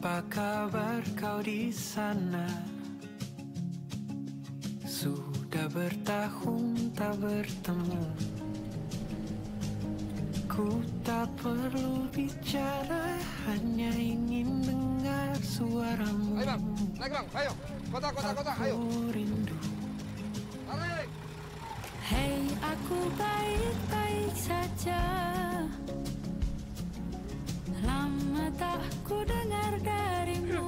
Apa kabar kau di sana? Sudah bertahun tak bertemu. Ku tak perlu bicara, hanya ingin dengar suaramu. Ayo bang, naik bang, ayo. Kota, ayo. Aku rindu. Tarik. Hei, aku baik-baik saja. Lama tak ku dengar darimu.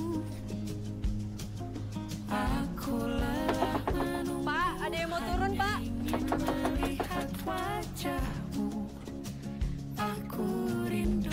Aku lelah menunggu. Pak, ada yang mau turun, Pak. Ingin melihat wajahmu. Aku rindu.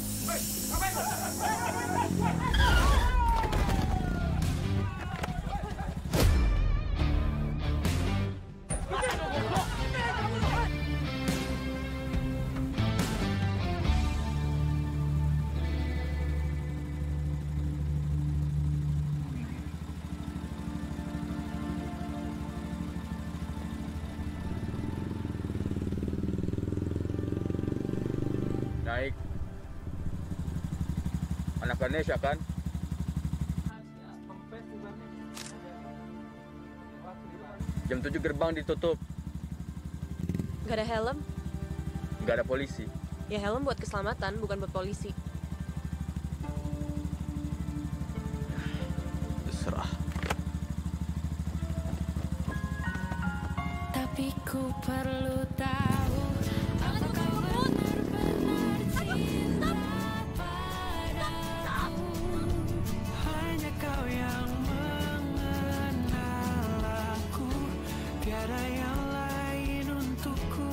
Naik. Anak Ganesha kan? Jam 7 gerbang ditutup. Gak ada helm? Nggak ada polisi. Ya helm buat keselamatan, bukan buat polisi. Terserah. Tapi ku perlu tahu, apa kau benar-benar cinta padaku? Hanya kau yang mengenal aku, tiada yang lain untukku.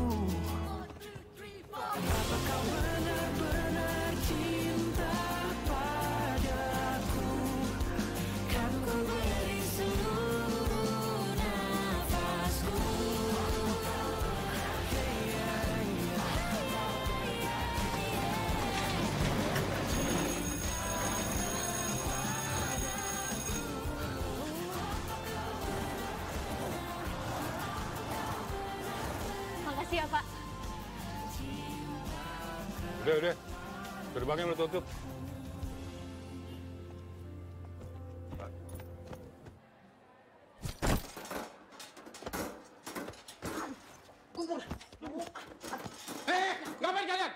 Apa kau benar-benar cinta padaku? Kan ku beri seluruh nafasku. Makasih ya, Pak. Udah. Gerbangnya udah tutup. Ngapain kalian?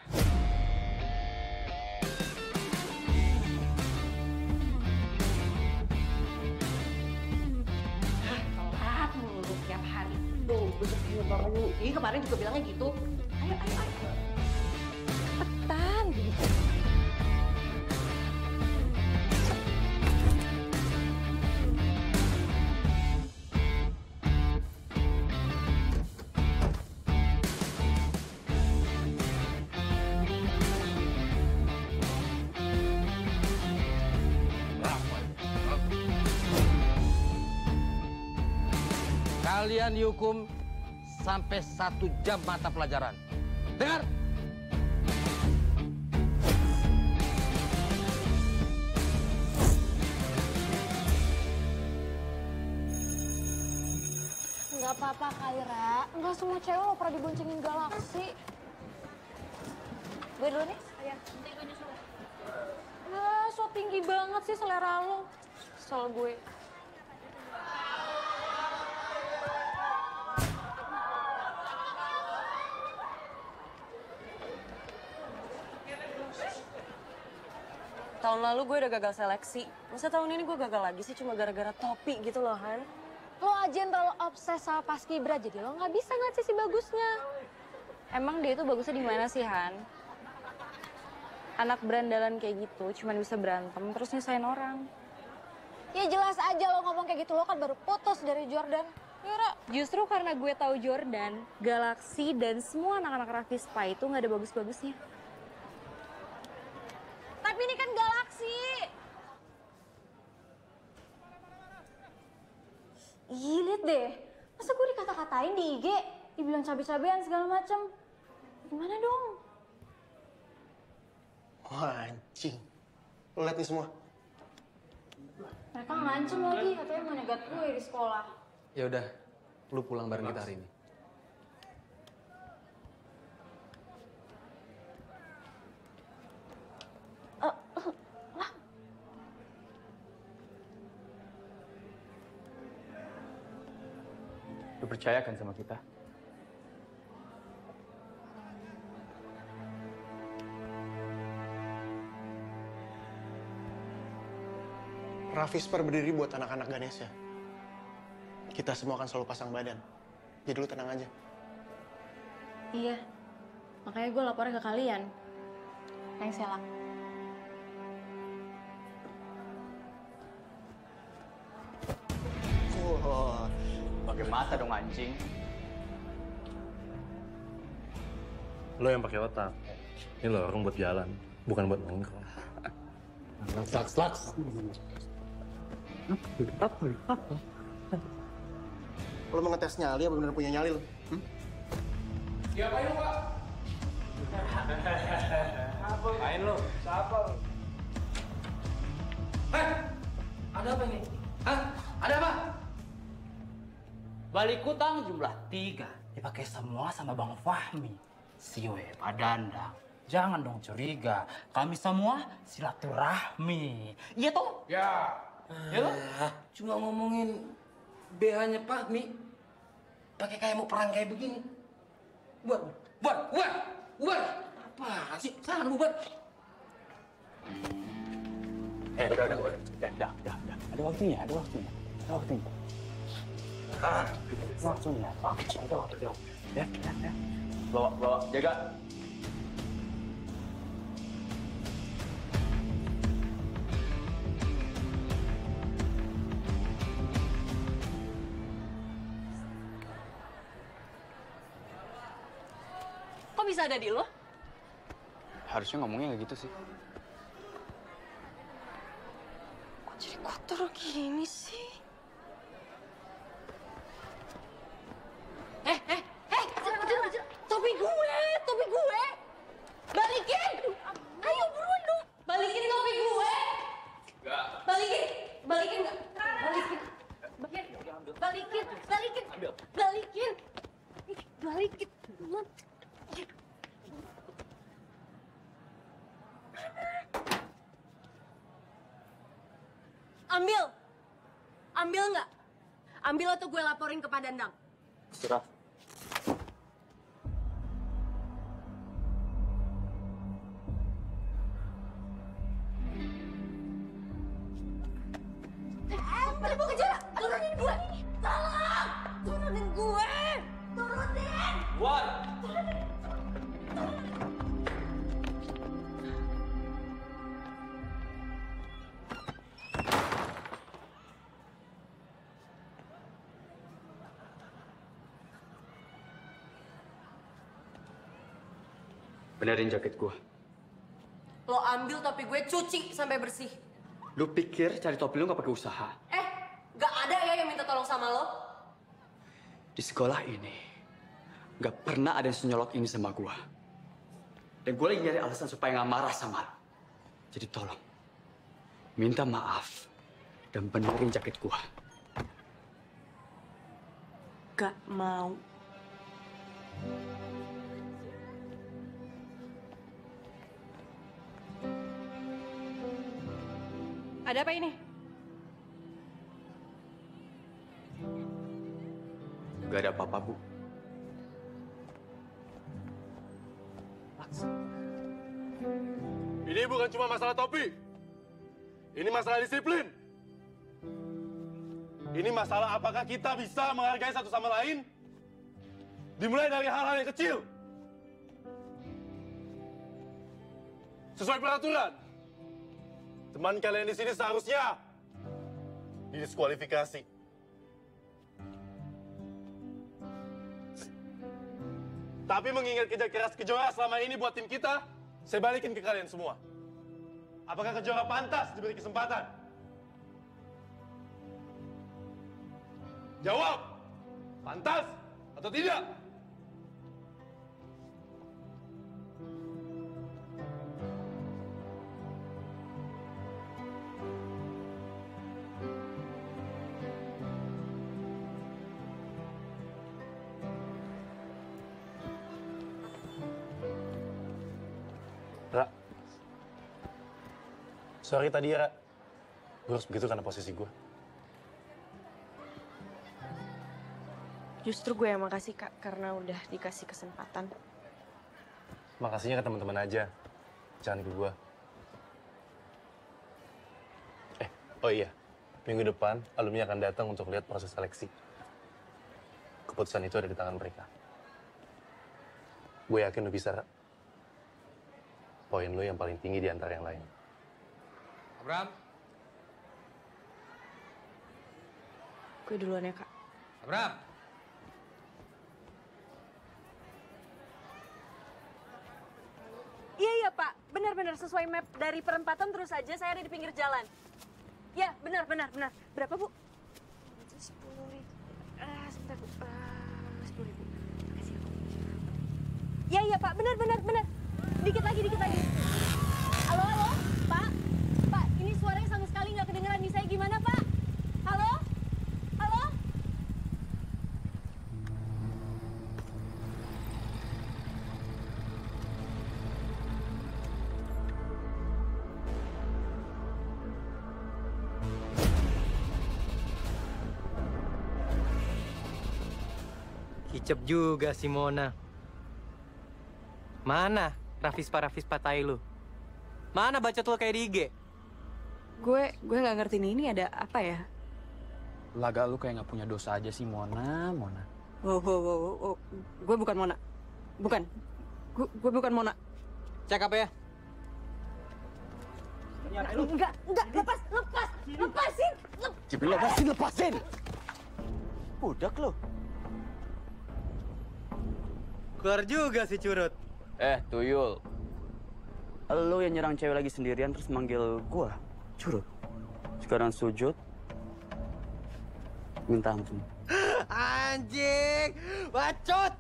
Telat mulu tiap hari. Tuh, besok nyebar yuk. Ih, kemarin juga bilangnya gitu. Ayo. Cepetan. Kalian dihukum sampai 1 jam mata pelajaran. Dengar? Nggak apa-apa, Kaira. Nggak semua cewek lo pernah diboncengin galaksi. Gue dulu nih? Iya. So tinggi banget sih selera lo. Soal gue. Tahun lalu gue udah gagal seleksi. Masa tahun ini gue gagal lagi sih cuma gara-gara topi gitu loh, Han? Lo aja yang terlalu obses sama Paskibra, jadi lo nggak bisa ngeliat sisi bagusnya. Emang dia itu bagusnya di mana sih, Han? Anak berandalan kayak gitu cuman bisa berantem terus nyusahin orang. Ya jelas aja lo ngomong kayak gitu, lo kan baru putus dari Jordan. Yura. Justru karena gue tahu Jordan, Galaxy dan semua anak-anak Ravispa itu nggak ada bagus-bagusnya. Tapi ini kan Galaxy. Ih, liat deh. Masa gue dikata-katain di IG, dibilang cabe-cabean segala macem. Gimana dong? Wah, anjing. Lo liat nih semua. Mereka ngancem lagi, katanya mau negat gue di sekolah. Ya udah, lu pulang bareng kita hari ini. percayakan sama kita? Rafisper berdiri buat anak-anak Ganesha. Kita semua akan selalu pasang badan. Jadi lu tenang aja. Iya, makanya gue lapornya ke kalian. Thanks ya, Lak. Wah, Pakai mata dong anjing. Lo yang pakai otak. Ini lorong buat jalan, bukan buat nongkrong. Slaks. lo mau ngetes nyali apa bener punya nyali lo? Siapa itu, Pak? Main lo. Siapa lo? Ada apa ini? Hah? Ada apa? Balik utang jumlah 3 dipakai semua sama Bang Fahmi. Siwe Pak Dandang. Jangan dong curiga. Kami semua silaturahmi. Iya toh? Ya. Ya toh? Cuma ngomongin BH-nya Fahmi. Pakai kayak mau perang kayak begini. Bubar. Apa sih? Sana bubar. Udah. Ada waktunya. Ya. Bawa, jaga. Kok bisa ada di lo? Harusnya ngomongnya kayak gitu sih. Kok jadi kotor gini sih? Topi gue! Balikin! Ayo buruan dong! Balikin topi gue! Enggak. Balikin nggak? Balikin! Ambil nggak? Ambil atau gue laporin ke Pak Dandang. Serah. Pada mau kejar! Turunin gue! Tolong! Turunin gue! Turunin! What? Benerin jaket gua. Lo ambil topi gue, cuci sampai bersih. Lu pikir cari topi lu nggak pakai usaha? Gak ada ya yang minta tolong sama lo? Di sekolah ini nggak pernah ada yang senyolok ini sama gua. Dan gua lagi nyari alasan supaya nggak marah sama lu. Jadi tolong minta maaf dan benerin jaket gua. Gak mau. Ada apa ini? Gak ada apa-apa, Bu. Ini bukan cuma masalah topi. Ini masalah disiplin. Ini masalah apakah kita bisa menghargai satu sama lain. Dimulai dari hal-hal yang kecil. Sesuai peraturan. Teman kalian di sini seharusnya didiskualifikasi. Tapi mengingat kerja keras Kejora selama ini buat tim kita, saya balikin ke kalian semua. Apakah Kejora pantas diberi kesempatan? Jawab! Pantas atau tidak? Ra. Sorry tadi ya, Ra. Gue harus begitu karena posisi gue. Justru gue yang makasih Kak, karena udah dikasih kesempatan. Makasihnya ke teman-teman aja. Jangan ke gua. Oh iya. Minggu depan, alumni akan datang untuk lihat proses seleksi. Keputusan itu ada di tangan mereka. Gue yakin lu bisa, Ra. Poin lu yang paling tinggi di antara yang lain. Abram. Gue duluan ya, Kak. Abram. Iya, Pak. Benar-benar sesuai map dari perempatan terus aja saya ada di pinggir jalan. Ya, benar. Berapa, Bu? 10.000. Sebentar, Bu. 10.000. Makasih, Bu. Iya, Pak. Benar. Dikit lagi. Halo, Pak. Pak, ini suaranya sama sekali nggak kedengeran di saya. Gimana, Pak? Halo? Kicep juga si Mona. Mana Rafispa tai lu? Mana bacot lu kayak di IG? Gue nggak ngerti nih, ini ada apa ya? Laga lu kayak nggak punya dosa aja sih, Mona. Wow. Gue bukan Mona. Bukan. Gue bukan Mona. Cek apa ya? Enggak. Lepasin. Ciplin, lepasin. Budak lo. Keluar juga si Curut. Tuyul. Lo yang nyerang cewek lagi sendirian terus manggil gua, Curut. Sekarang sujud, minta ampun. Anjing, bacot.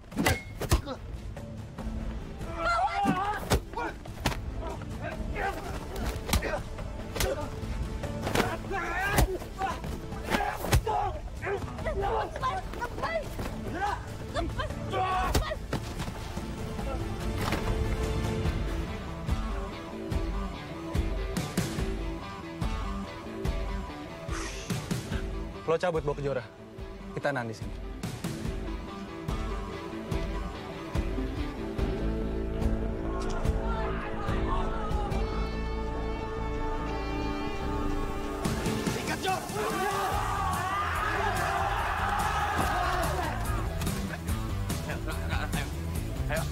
Lepas. Lo cabut bawa ke Jora. Kita nahan di sini. Sikat, Jor! Ayo.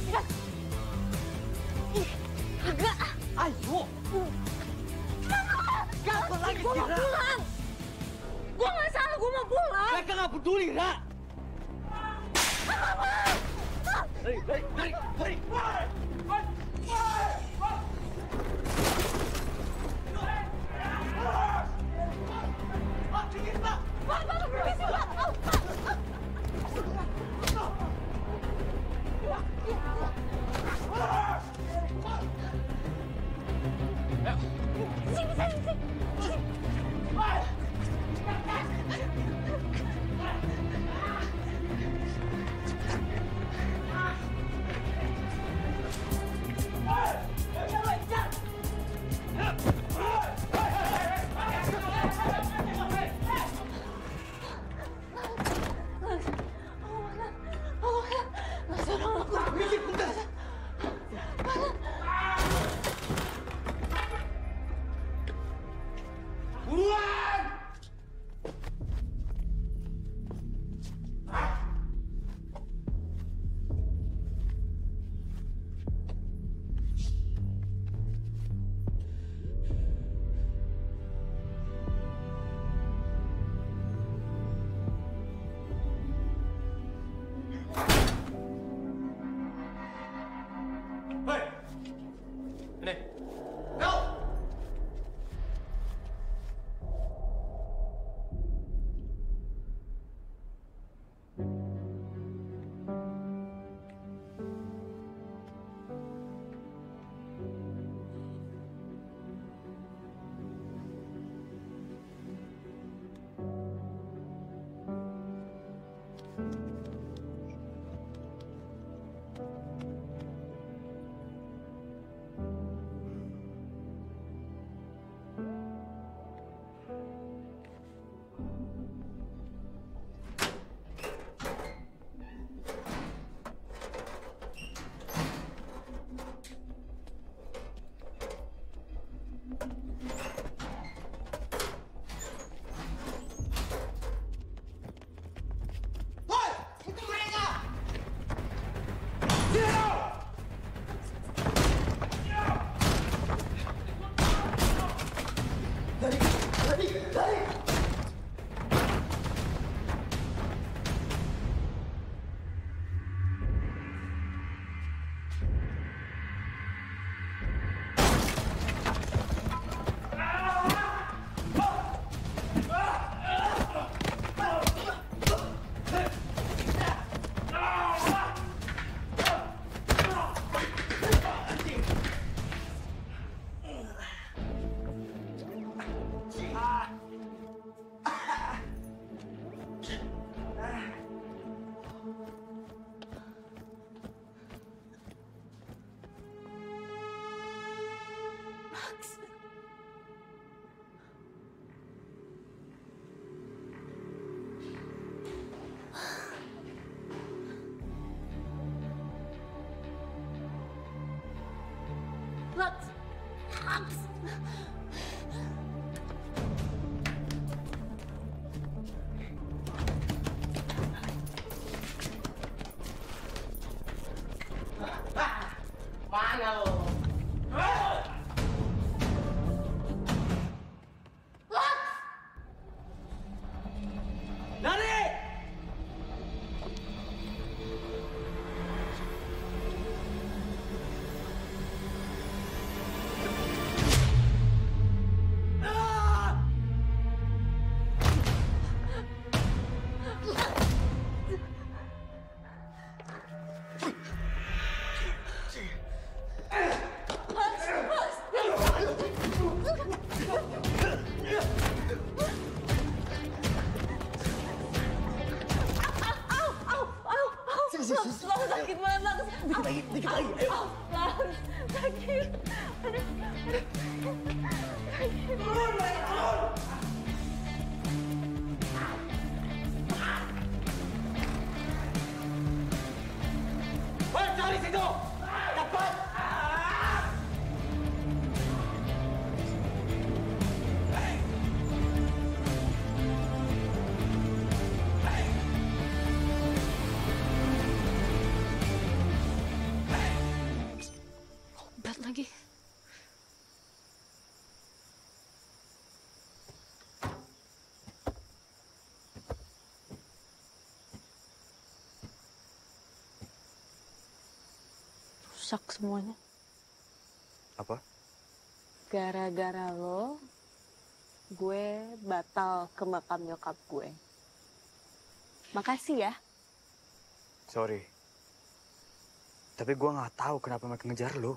Agak. Ayo. Gak lagi, gue mau pulang. Gue gak salah, gue mau pulang. Mereka gak peduli, Ra. Dari. Lux. Lux. Mana lo? Nani! Lux, sakit banget, Lux. Dikit lagi, ayo. Lux, sakit. Aduh, Hei, cari situ! Cepat! berat lagi. Rusak semuanya. Apa? Gara-gara lo, gue batal ke makam nyokap gue. Makasih ya. Sorry. Tapi gue nggak tahu kenapa mereka ngejar lo.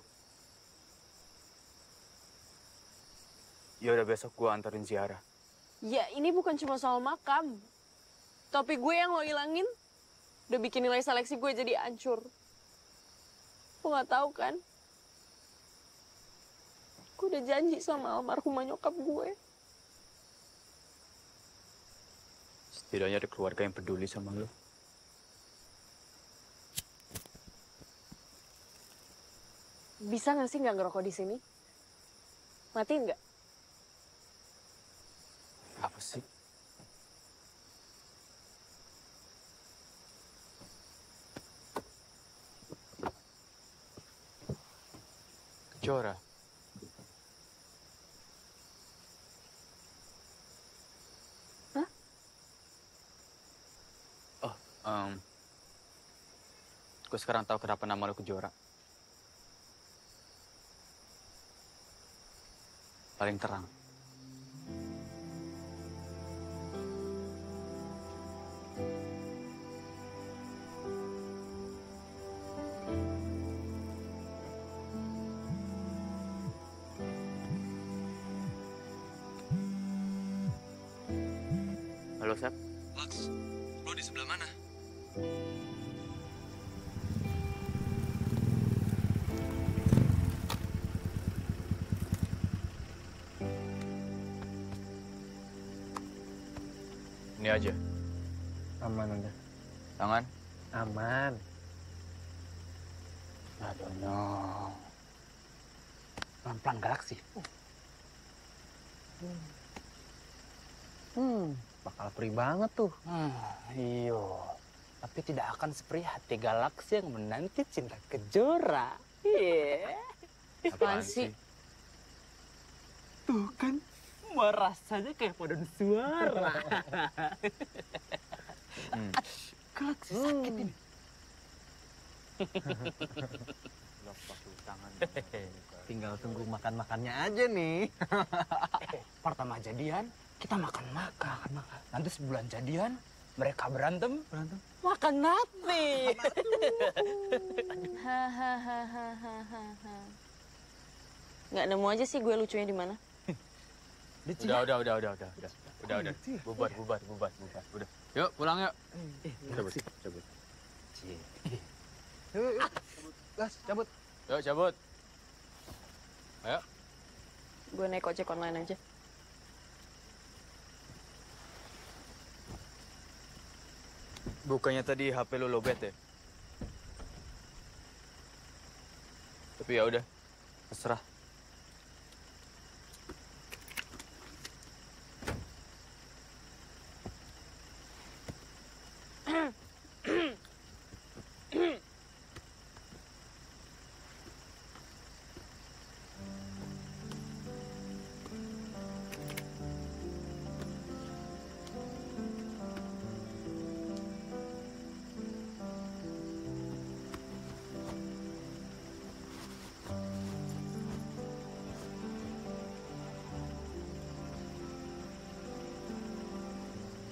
Ya udah besok gue anterin Ziara. Ya ini bukan cuma soal makam. Topi gue yang lo ilangin udah bikin nilai seleksi gue jadi hancur. Lo nggak tahu kan? Gue udah janji sama almarhumah nyokap gue. Setidaknya ada keluarga yang peduli sama lo. Bisa nggak sih nggak ngerokok di sini? Matiin nggak? Apa sih? Kejora. Hah? Oh, gue sekarang tahu kenapa nama lo Kejora. Paling terang. Halo, Sep. Lux, lo di sebelah mana? Ini aja. Aman udah. Tangan. Aman. Aduh, no. Pelan-pelan Galaksi. Bakal perih banget tuh. Iyo. Tapi tidak akan seperti hati Galaksi yang menanti cinta Kejora. Iya. Apaan sih? Tuh kan, rasanya kayak paduan suara. Galaksi sakit ini. Tinggal tunggu makan-makannya aja nih. Pertama jadian, kita makan-makan. Nanti sebulan jadian, mereka berantem. Makan nasi. Hahaha. Nggak nemu aja sih gue lucunya di mana. Udah. Bubar. Udah. Yuk, pulang yuk. Cabut. Yuk. Gas, cabut. Yuk, cabut. Ayo. Gue naik ojek online aja. Bukannya tadi HP lo lowbat ya? Tapi ya udah, terserah.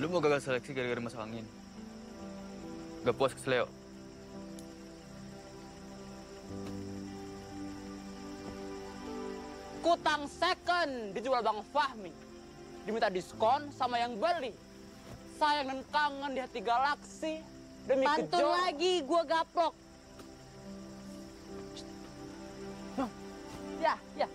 Lu mau gagal seleksi gara-gara masuk angin? Gak puas keseleo? Kutang second dijual Bang Fahmi. Diminta diskon sama yang beli. Sayang dan kangen di hati galaksi. Demi Pantun lagi, gua gaplok. Ya, ya.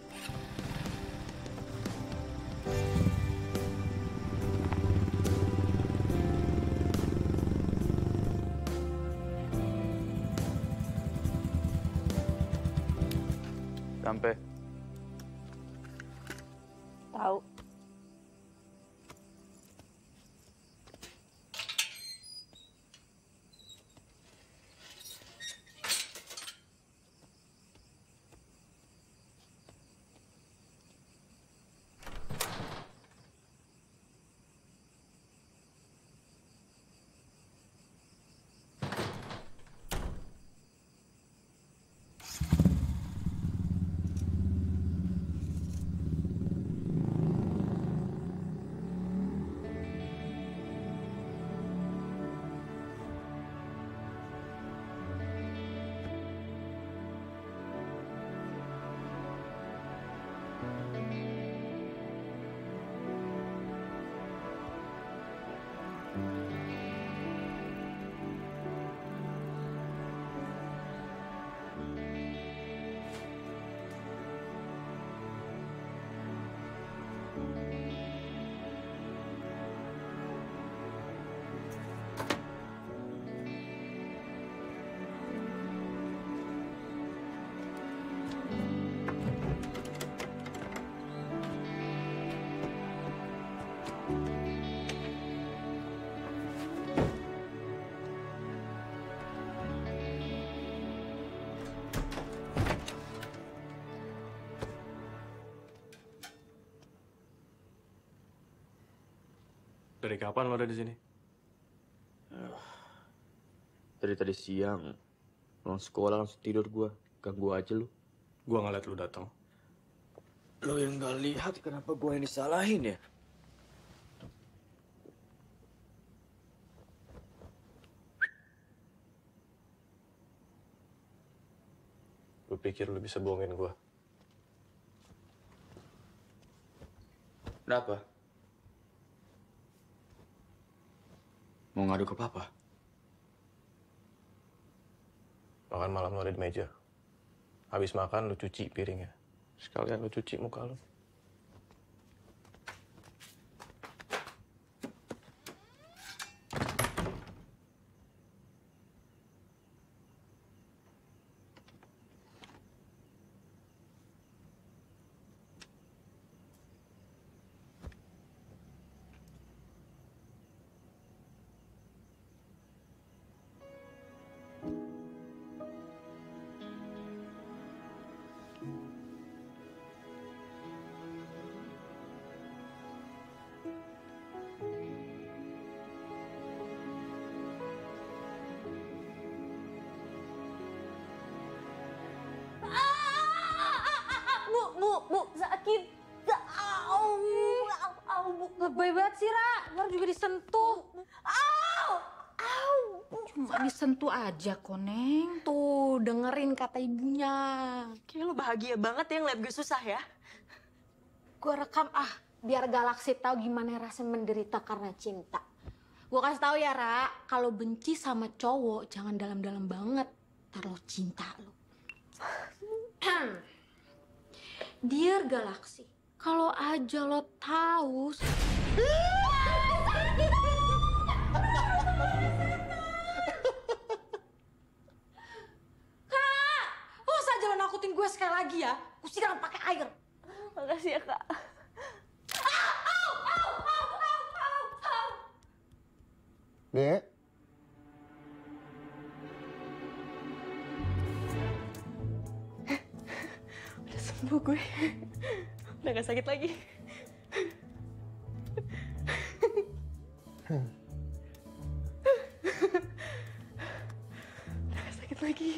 Sampai. Tahu. Dari kapan lo ada di sini? Dari tadi siang. Pulang sekolah langsung tidur gua. Ganggu aja lu. Gua ngeliat lu datang. Lo yang nggak lihat kenapa gua yang disalahin ya? Lu pikir lu bisa bohongin gua? Kenapa? Mau ngadu ke papa? Makan malam lo ada di meja. Habis makan lu cuci piringnya. Sekalian lu cuci muka lu. Bu, sakit. Lebay banget sih, Ra. Baru juga disentuh. Cuma disentuh aja, Koneng. Tuh, dengerin kata ibunya. Kayaknya lo bahagia banget ya ngeliat gue susah ya. Gue rekam biar Galaksi tahu gimana rasanya menderita karena cinta. Gue kasih tahu ya, Ra, kalau benci sama cowok jangan dalam-dalam banget. Ntar lo cinta lo. Dear Galaksi, kalau aja lo tahu. Kak, lo saja lo nakutin gue sekali lagi ya. Gue siram pakai air. Makasih ya, Kak. Dek. Udah sembuh gue. Udah gak sakit lagi. Udah gak sakit lagi.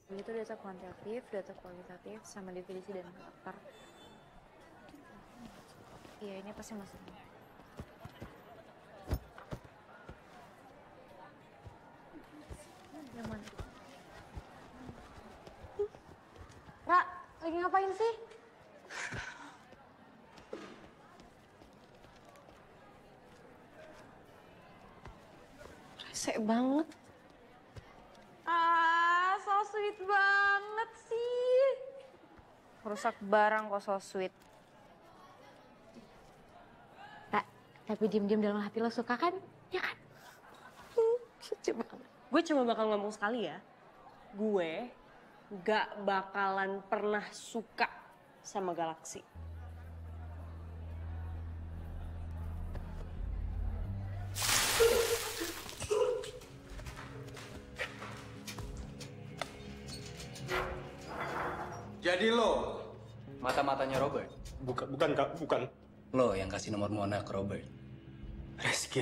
Itu data kuantitatif, data kualitatif, sama definisi dan karakter. Iya, ini pasti maksudnya. Yang mana? Ra, lagi ngapain sih? Rese banget. So sweet banget sih. Rusak barang kok so sweet. Ra, tapi diem-diem dalam hati lo suka kan? Ya kan? Lucu banget. Gue cuma bakal ngomong sekali ya. Gue gak bakalan pernah suka sama Galaxy. Jadi lo mata-matanya Robert? Bukan Kak, bukan. Lo yang kasih nomor Mona ke Robert. Rizky,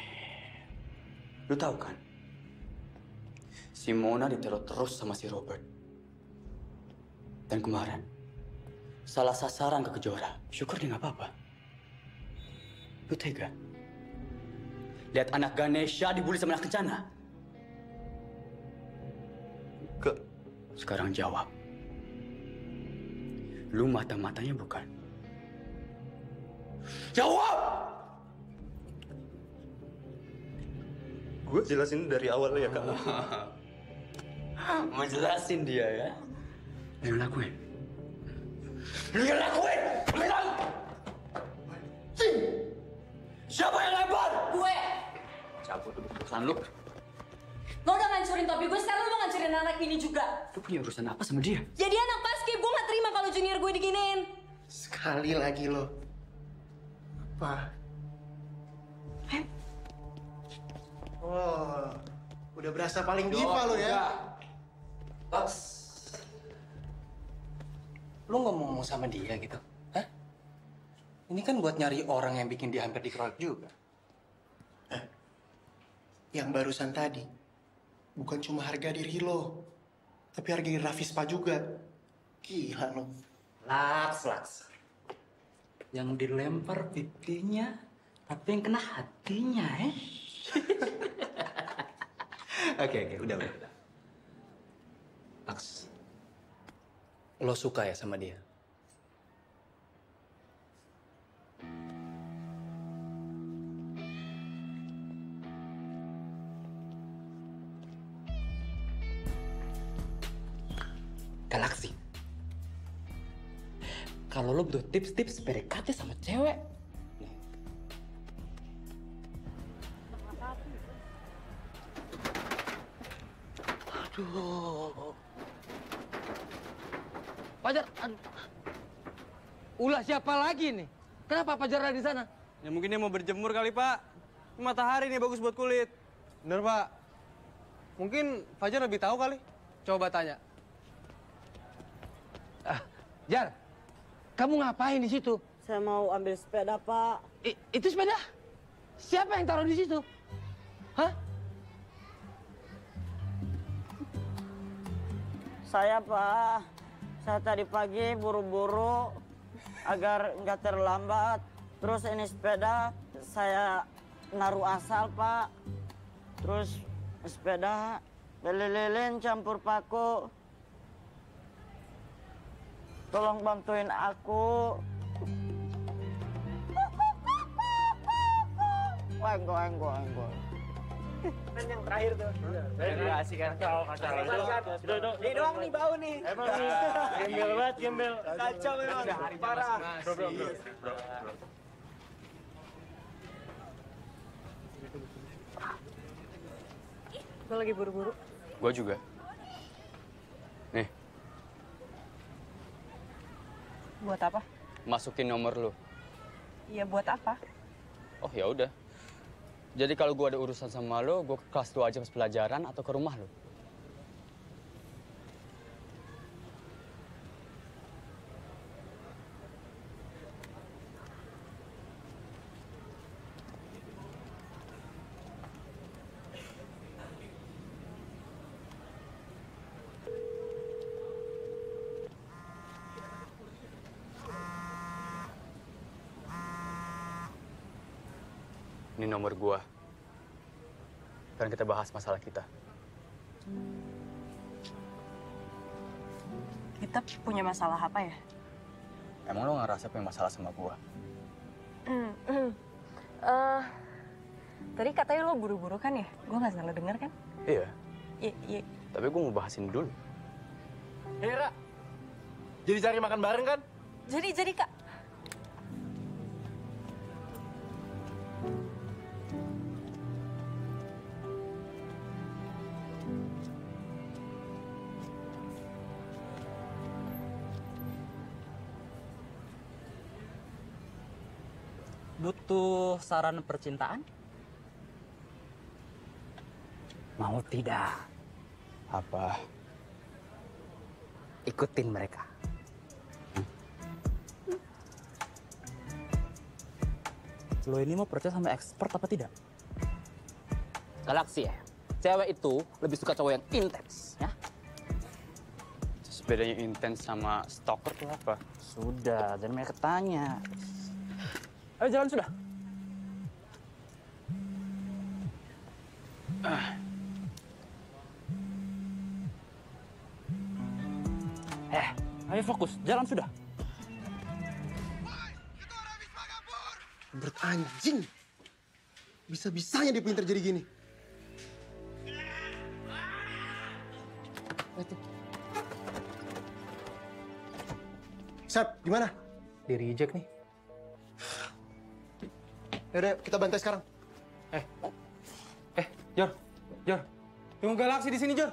lu tahu kan? Si Mona diteror terus sama si Robert. Dan kemarin, salah sasaran ke Kejora. Syukur dia nggak apa-apa. Lu tega? Lihat anak Ganesha dibully sama anak Kencana. Sekarang jawab. Lu mata-matanya bukan? Jawab! Gue jelasin dari awal ya, Kak. Mau jelasin dia ya? Lu lakuin. Lu lakuin! Bilang! Siapa yang lempar? Gue! Cabut urusan lu. Lo udah ngancurin topi gue, sekarang lo mau ngancurin anak ini juga. Lu punya urusan apa sama dia? Jadi anak paskib, gue gak terima kalau junior gue diginiin. Sekali lagi lo. Apa? Oh, udah berasa paling diva lo ya? Lex, lo nggak mau ngomong sama dia gitu? Hah? Ini kan buat nyari orang yang bikin dia hampir dikeroyok juga. Yang barusan tadi, bukan cuma harga diri lo, tapi harga diri Rafispa juga. Gila lo. Laks. Yang dilempar pipinya, tapi yang kena hatinya, Oke, udah. Laks, lo suka ya sama dia? Galaxy. Kalau lo butuh tips-tips PDKT sama cewek, Aduh. Fajar, aduh. Ulah siapa lagi nih? Kenapa Fajar ada di sana? Ya mungkin dia mau berjemur kali, Pak. Matahari nih bagus buat kulit. Bener, Pak. Mungkin Fajar lebih tahu kali. Coba tanya. Jar, kamu ngapain di situ? Saya mau ambil sepeda, Pak. Itu sepeda? Siapa yang taruh di situ? Hah? Saya, Pak. Saya tadi pagi buru-buru agar nggak terlambat. Terus ini sepeda saya naruh asal, Pak. Terus sepeda lilin campur paku. Tolong bantuin aku. Enggo. Kan yang terakhir tuh. Terima kasih kan. Kacau. Ini doang nih bau nih. Emang nih. Gembel banget, gembel. Kacau memang. Parah. Bro. Gue lagi buru-buru. Gue juga. Nih, Buat apa? masukin nomor lu. Iya, buat apa? Oh ya udah. Jadi kalau gue ada urusan sama lo, gue ke kelas lu aja pas pelajaran atau ke rumah lo. Ini nomor gua. Dan kita bahas masalah kita. Kita punya masalah apa ya? Emang lo ngerasa punya masalah sama gua? Tadi katanya lo buru-buru kan ya? Gue nggak salah dengar kan? Iya. Iya. Tapi gua mau bahasin dulu. Hera, jadi cari makan bareng kan? Jadi Kak. Butuh saran percintaan? Mau tidak? Apa? Ikutin mereka. Lo ini mau percaya sama expert apa tidak? Galaksi ya? Cewek itu lebih suka cowok yang intens, ya? Terus bedanya intens sama stalker tuh apa? Sudah, jangan banyak tanya. Ayo jalan sudah. Ayo fokus, jalan sudah. Bert anjing. Bisa-bisanya dia pinter jadi gini. Sep, gimana? Di reject nih. Yaudah, kita bantai sekarang. Jor, tunggu Galaksi di sini, Jor.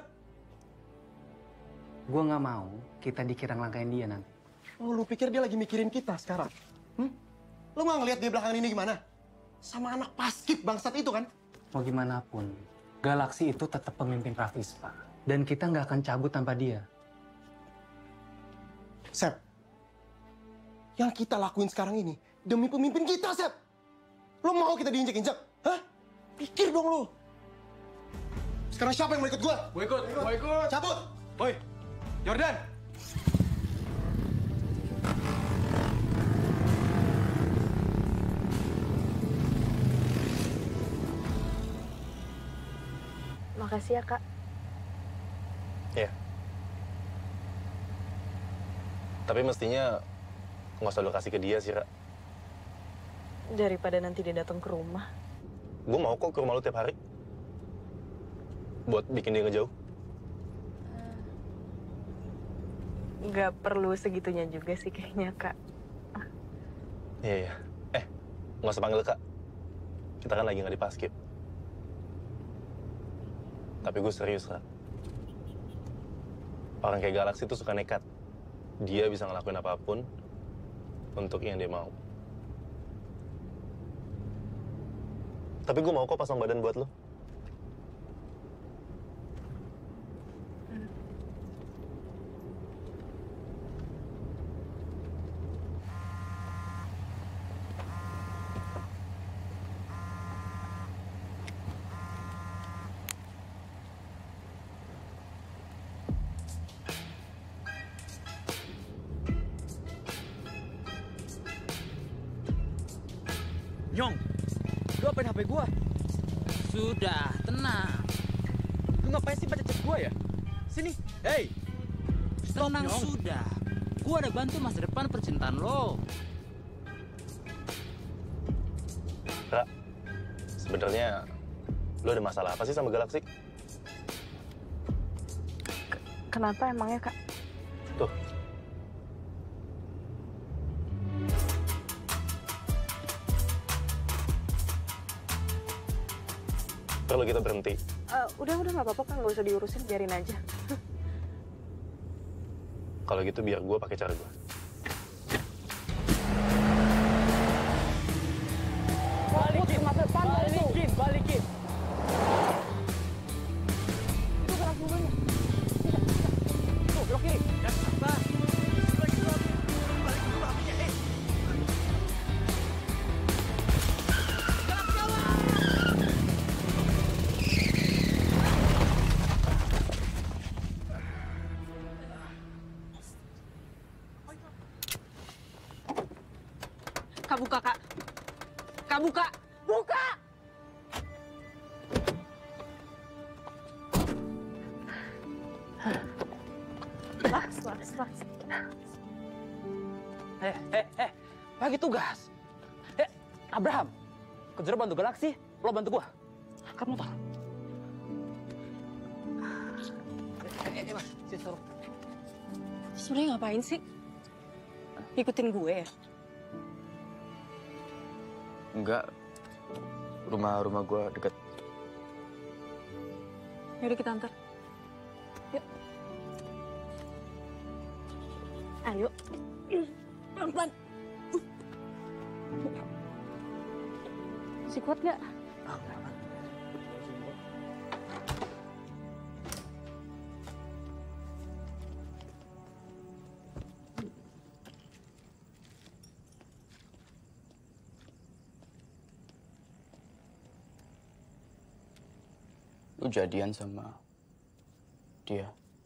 Gue nggak mau kita dikira ngelangkain dia nanti. Oh, lu pikir dia lagi mikirin kita sekarang? Lu nggak ngeliat dia belakangan ini gimana? Sama anak paskib bangsat itu kan? Mau gimana pun, Galaksi itu tetap pemimpin Rafispa. Dan kita nggak akan cabut tanpa dia. Sep, yang kita lakuin sekarang ini demi pemimpin kita, Sep. Lo mau kita diinjek-injek? Hah? Pikir dong lo. Sekarang siapa yang mau ikut gua? Gua ikut. Cabut! Woi, Jordan. Makasih ya, Kak. Iya. Tapi mestinya nggak usah lo kasih ke dia sih, Ra. Daripada nanti dia datang ke rumah. Gue mau kok ke rumah lo tiap hari. Buat bikin dia ngejauh. Nggak perlu segitunya juga sih kayaknya, Kak. Iya. Nggak usah panggil Kak. Kita kan lagi nggak di paskib. Tapi gue serius, Kak. Orang kayak Galaksi tuh suka nekat. Dia bisa ngelakuin apapun untuk yang dia mau. Tapi gue mau kok pasang badan buat lo. Yong, lu apain HP gua? Sudah, tenang. Lu ngapain sih baca chat gua ya? Sini, hey! Tenang sudah. Gua ada bantu masa depan percintaan lo. Ra, sebenarnya lo ada masalah apa sih sama Galaksi? Kenapa emangnya, Kak? Tuh. Perlu kita berhenti. Udah nggak apa-apa, Kak. Nggak usah diurusin, biarin aja. Kalau gitu biar gue pakai cara gue. Balikin, masa depan balikin. Itu gerak dulunya. Tuh, belok kiri. Ya, apa? Balikin dulu apinya, Kak, buka, Kak. Kak, buka. Buka! Bagi tugas. Abraham, Kejora bantu Galaksi, lo bantu gua. Angkat motor. Mas, sini taruh. Sebenarnya ngapain sih? Ikutin gue ya? Enggak. Rumah gue deket. Yaudah kita antar. Yuk. Ayo. Pelan-pelan. Masih kuat nggak? Lu jadian sama dia?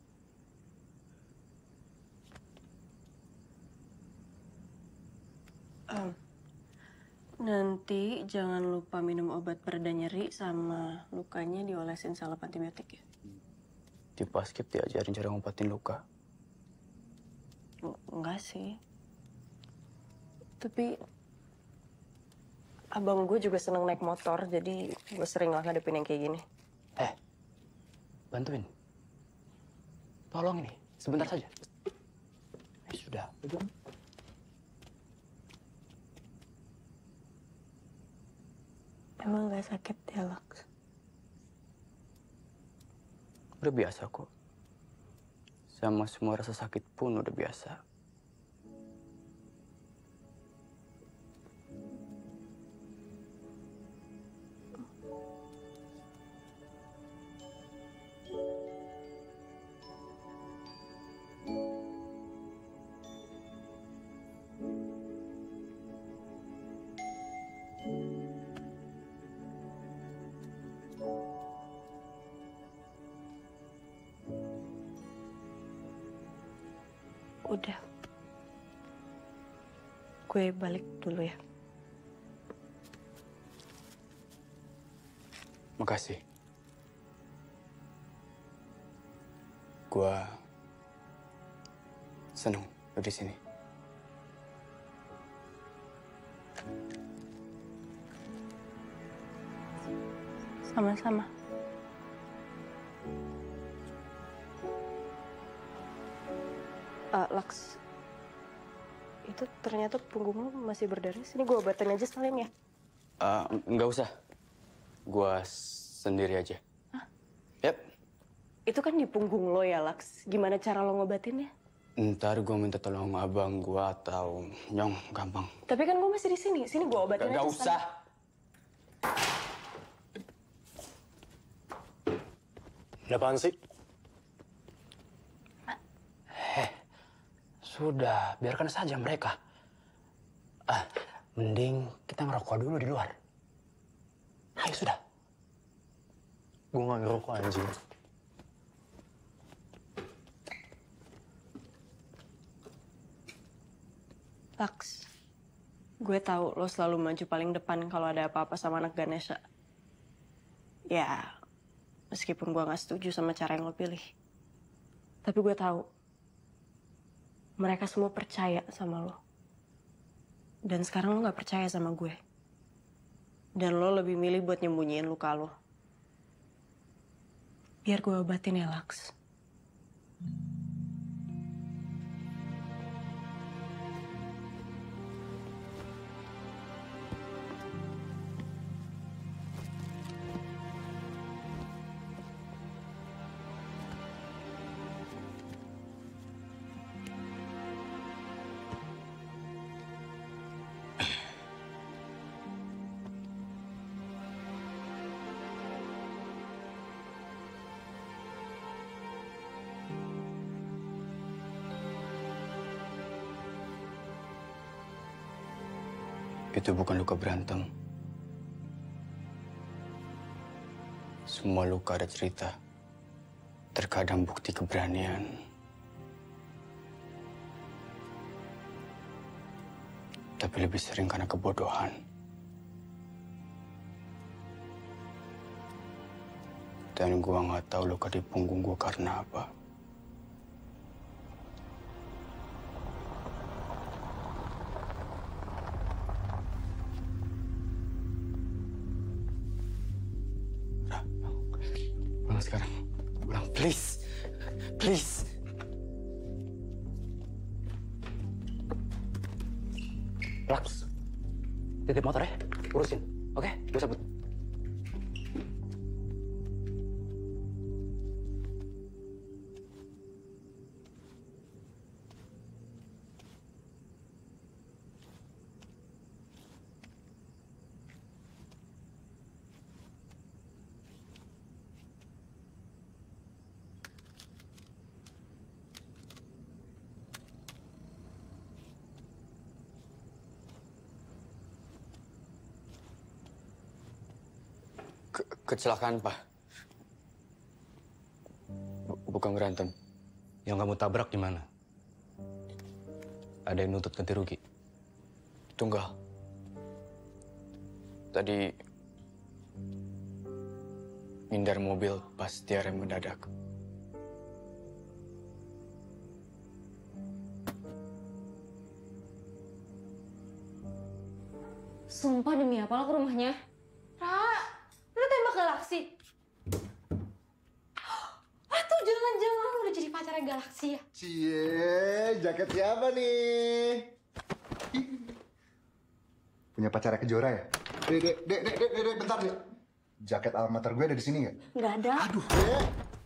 Nanti jangan lupa minum obat pereda nyeri sama lukanya diolesin salep antibiotik ya. Di Paskib diajarin cara ngobatin luka. Enggak sih. Tapi abang gue juga seneng naik motor, jadi gue sering lah ngadepin yang kayak gini. Bantuin. Tolong ini, sebentar saja. Sudah, udah. Emang gak sakit ya, Laks? Udah biasa kok. Sama semua rasa sakit pun udah biasa. Udah. Gue balik dulu ya. Makasih. Gua seneng lu di sini. Sama-sama. Laks, itu ternyata punggung lu masih berdarah. Sini gue obatin aja sekalian ya. Nggak usah. Gua sendiri aja. Hah? Yap. Itu kan di punggung lo ya, Laks. Gimana cara lo ngobatinnya? Ntar gua minta tolong abang gua atau Nyong, gampang. Tapi kan gue masih di sini. Sini gue obatin aja. Nggak usah. Ada apaan sih? Sudah, biarkan saja mereka. Mending kita ngerokok dulu di luar. Ayo sudah. Gue nggak ngerokok anjing. Laks, gue tahu lo selalu maju paling depan kalau ada apa-apa sama anak Ganesha. Ya, meskipun gue nggak setuju sama cara yang lo pilih. Tapi gue tahu, mereka semua percaya sama lo. Dan sekarang lo nggak percaya sama gue. Dan lo lebih milih buat nyembunyiin luka lo. Biar gue obatin ya, Laks. Itu bukan luka berantem. Semua luka ada cerita. Terkadang bukti keberanian. Tapi lebih sering karena kebodohan. Dan gua nggak tahu luka di punggung gua karena apa. Laks, titip motor ya, urusin. Oke, gue sebut. Kecelakaan, Pak. Bukan berantem. Yang kamu tabrak di mana? Ada yang nuntut ganti rugi? Tunggal. Tadi ngindar mobil pas dia rem mendadak. Sumpah demi apa lo ke rumahnya? Ra, lu tembak Galaksi? Ah tuh jangan-jangan lu udah jadi pacarnya Galaksi ya? Cie, jaket siapa nih? Punya pacarnya Kejora ya? Dek, bentar deh. Jaket alma mater gue ada di sini nggak? Nggak ada. Aduh, Dek.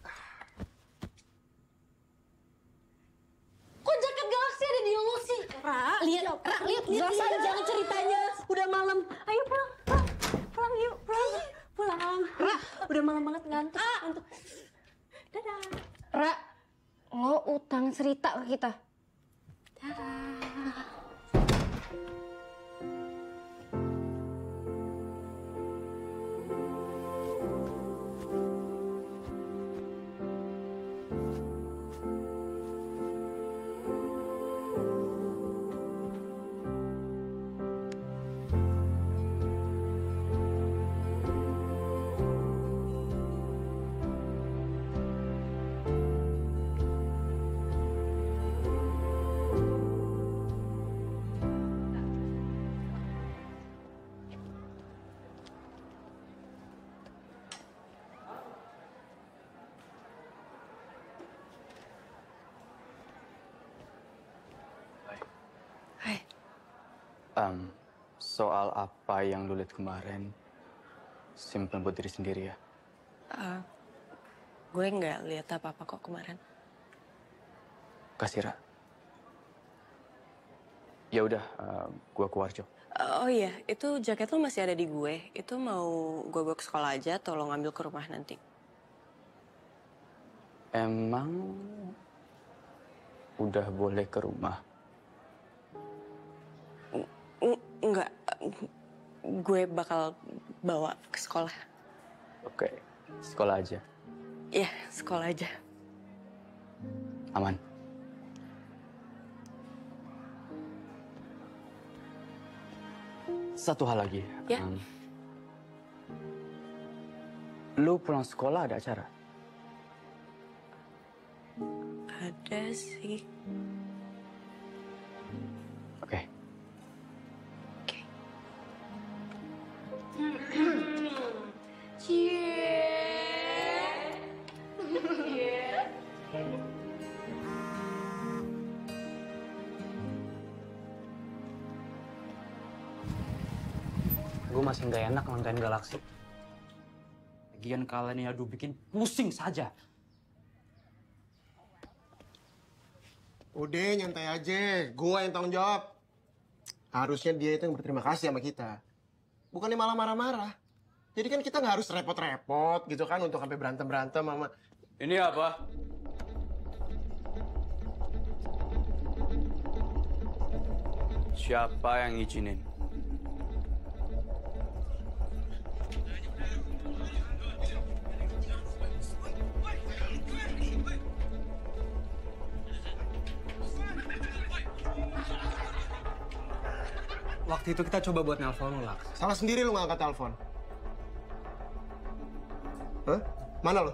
Kok jaket Galaksi ada di lo sih? Lihat, jangan ceritanya. Udah malam. Ayo pulang. Pulang yuk, pulang. Ra, udah malam banget ngantuk. Dadah. Ra, lo utang cerita ke kita. Dadah. Soal apa yang lu lihat kemarin, simpen buat diri sendiri ya. Gue nggak lihat apa-apa kok kemarin. Kasih, Ra. Ya udah, gua ke Warjo. Oh iya, itu jaket lo masih ada di gue. Itu mau gue bawa ke sekolah aja atau lo ngambil ke rumah nanti? Emang udah boleh ke rumah? Enggak, gue bakal bawa ke sekolah. Oke, sekolah aja. Iya, sekolah aja. Aman. Satu hal lagi. Ya. Lu pulang sekolah ada acara? Ada sih. Oke. Gue masih nggak enak langgain Galaksi. Lagian kalian ini aduh bikin pusing saja. Udah, nyantai aja. Gua yang tanggung jawab. Harusnya dia itu yang berterima kasih sama kita. Bukannya malah marah-marah. Jadi kan kita nggak harus repot-repot gitu kan untuk sampai berantem-berantem sama... Ini apa? Siapa yang izinin? Waktu itu kita coba buat nelpon lu, Laks. Salah sendiri lu nggak angkat telepon. Hah? Mana lu?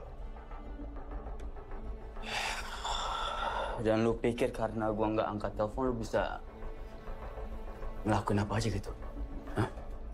Dan lu pikir karena gua nggak angkat telepon lu bisa ngelakuin apa aja gitu? Hah?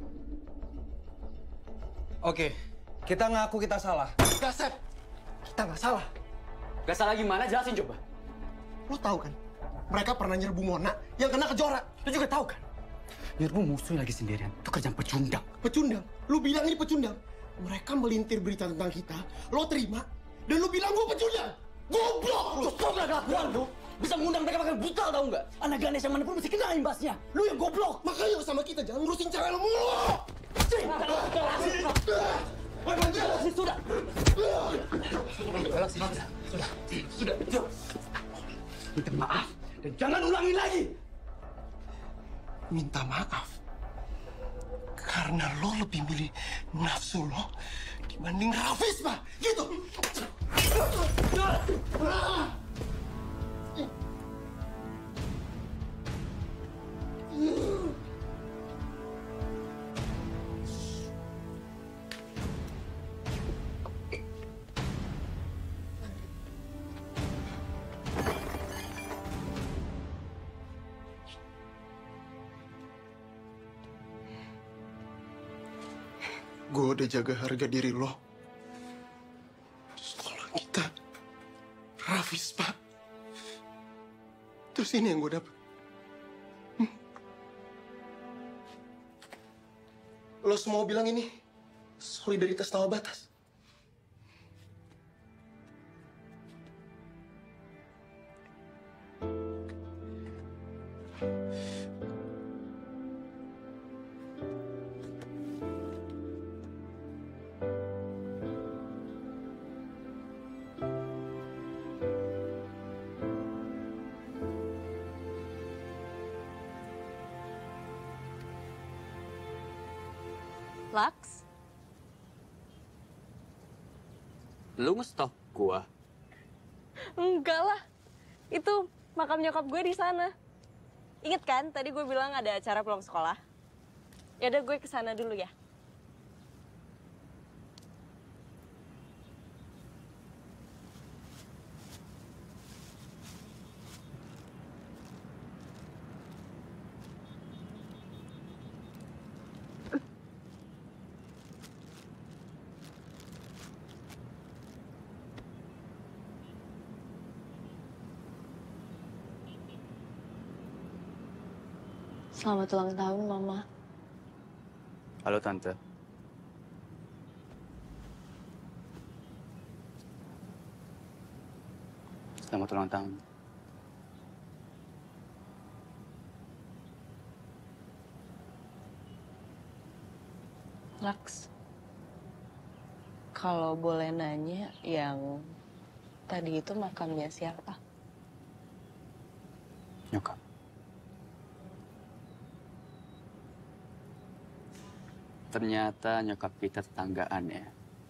Oke, kita ngaku kita salah. Gak, Sep. Kita nggak salah. Gak salah gimana? Jelasin coba. Lu tahu kan? Mereka pernah nyerbu Mona yang kena Kejora. Lu juga tahu kan? nyerbu musuh lagi sendirian. Itu kerjaan pecundang. Pecundang? Lu bilang ini pecundang? Mereka melintir berita tentang kita, lo terima, dan lu bilang gue pecundang? Goblok lu! Stop lah kelakuan lu! Bisa mengundang mereka makan brutal tau nggak? Anak Ganesh yang mana pun mesti kena imbasnya. Lu yang goblok! Makanya sama kita jangan ngurusin cewek lu mulu! Sudah! Sudah! Minta maaf dan jangan ulangi lagi! Minta maaf? Karena lo lebih milih nafsu lo dibanding Rafis, Pak! Gitu! Gue udah jaga harga diri lo. Sekolah kita. Rafis, Pak. Terus ini yang gue dapet. Lo semua bilang ini solidaritas tanpa batas. Lux? Lu nge-stalk gua? Enggak lah. Itu makam nyokap gue di sana. Ingat kan tadi gue bilang ada acara pulang sekolah? Ya udah gue kesana dulu ya. Selamat ulang tahun, Mama. Halo, Tante. Selamat ulang tahun. Lux, kalau boleh nanya, yang tadi itu makamnya siapa? Nyokap. Ternyata nyokap kita tetanggaan ya.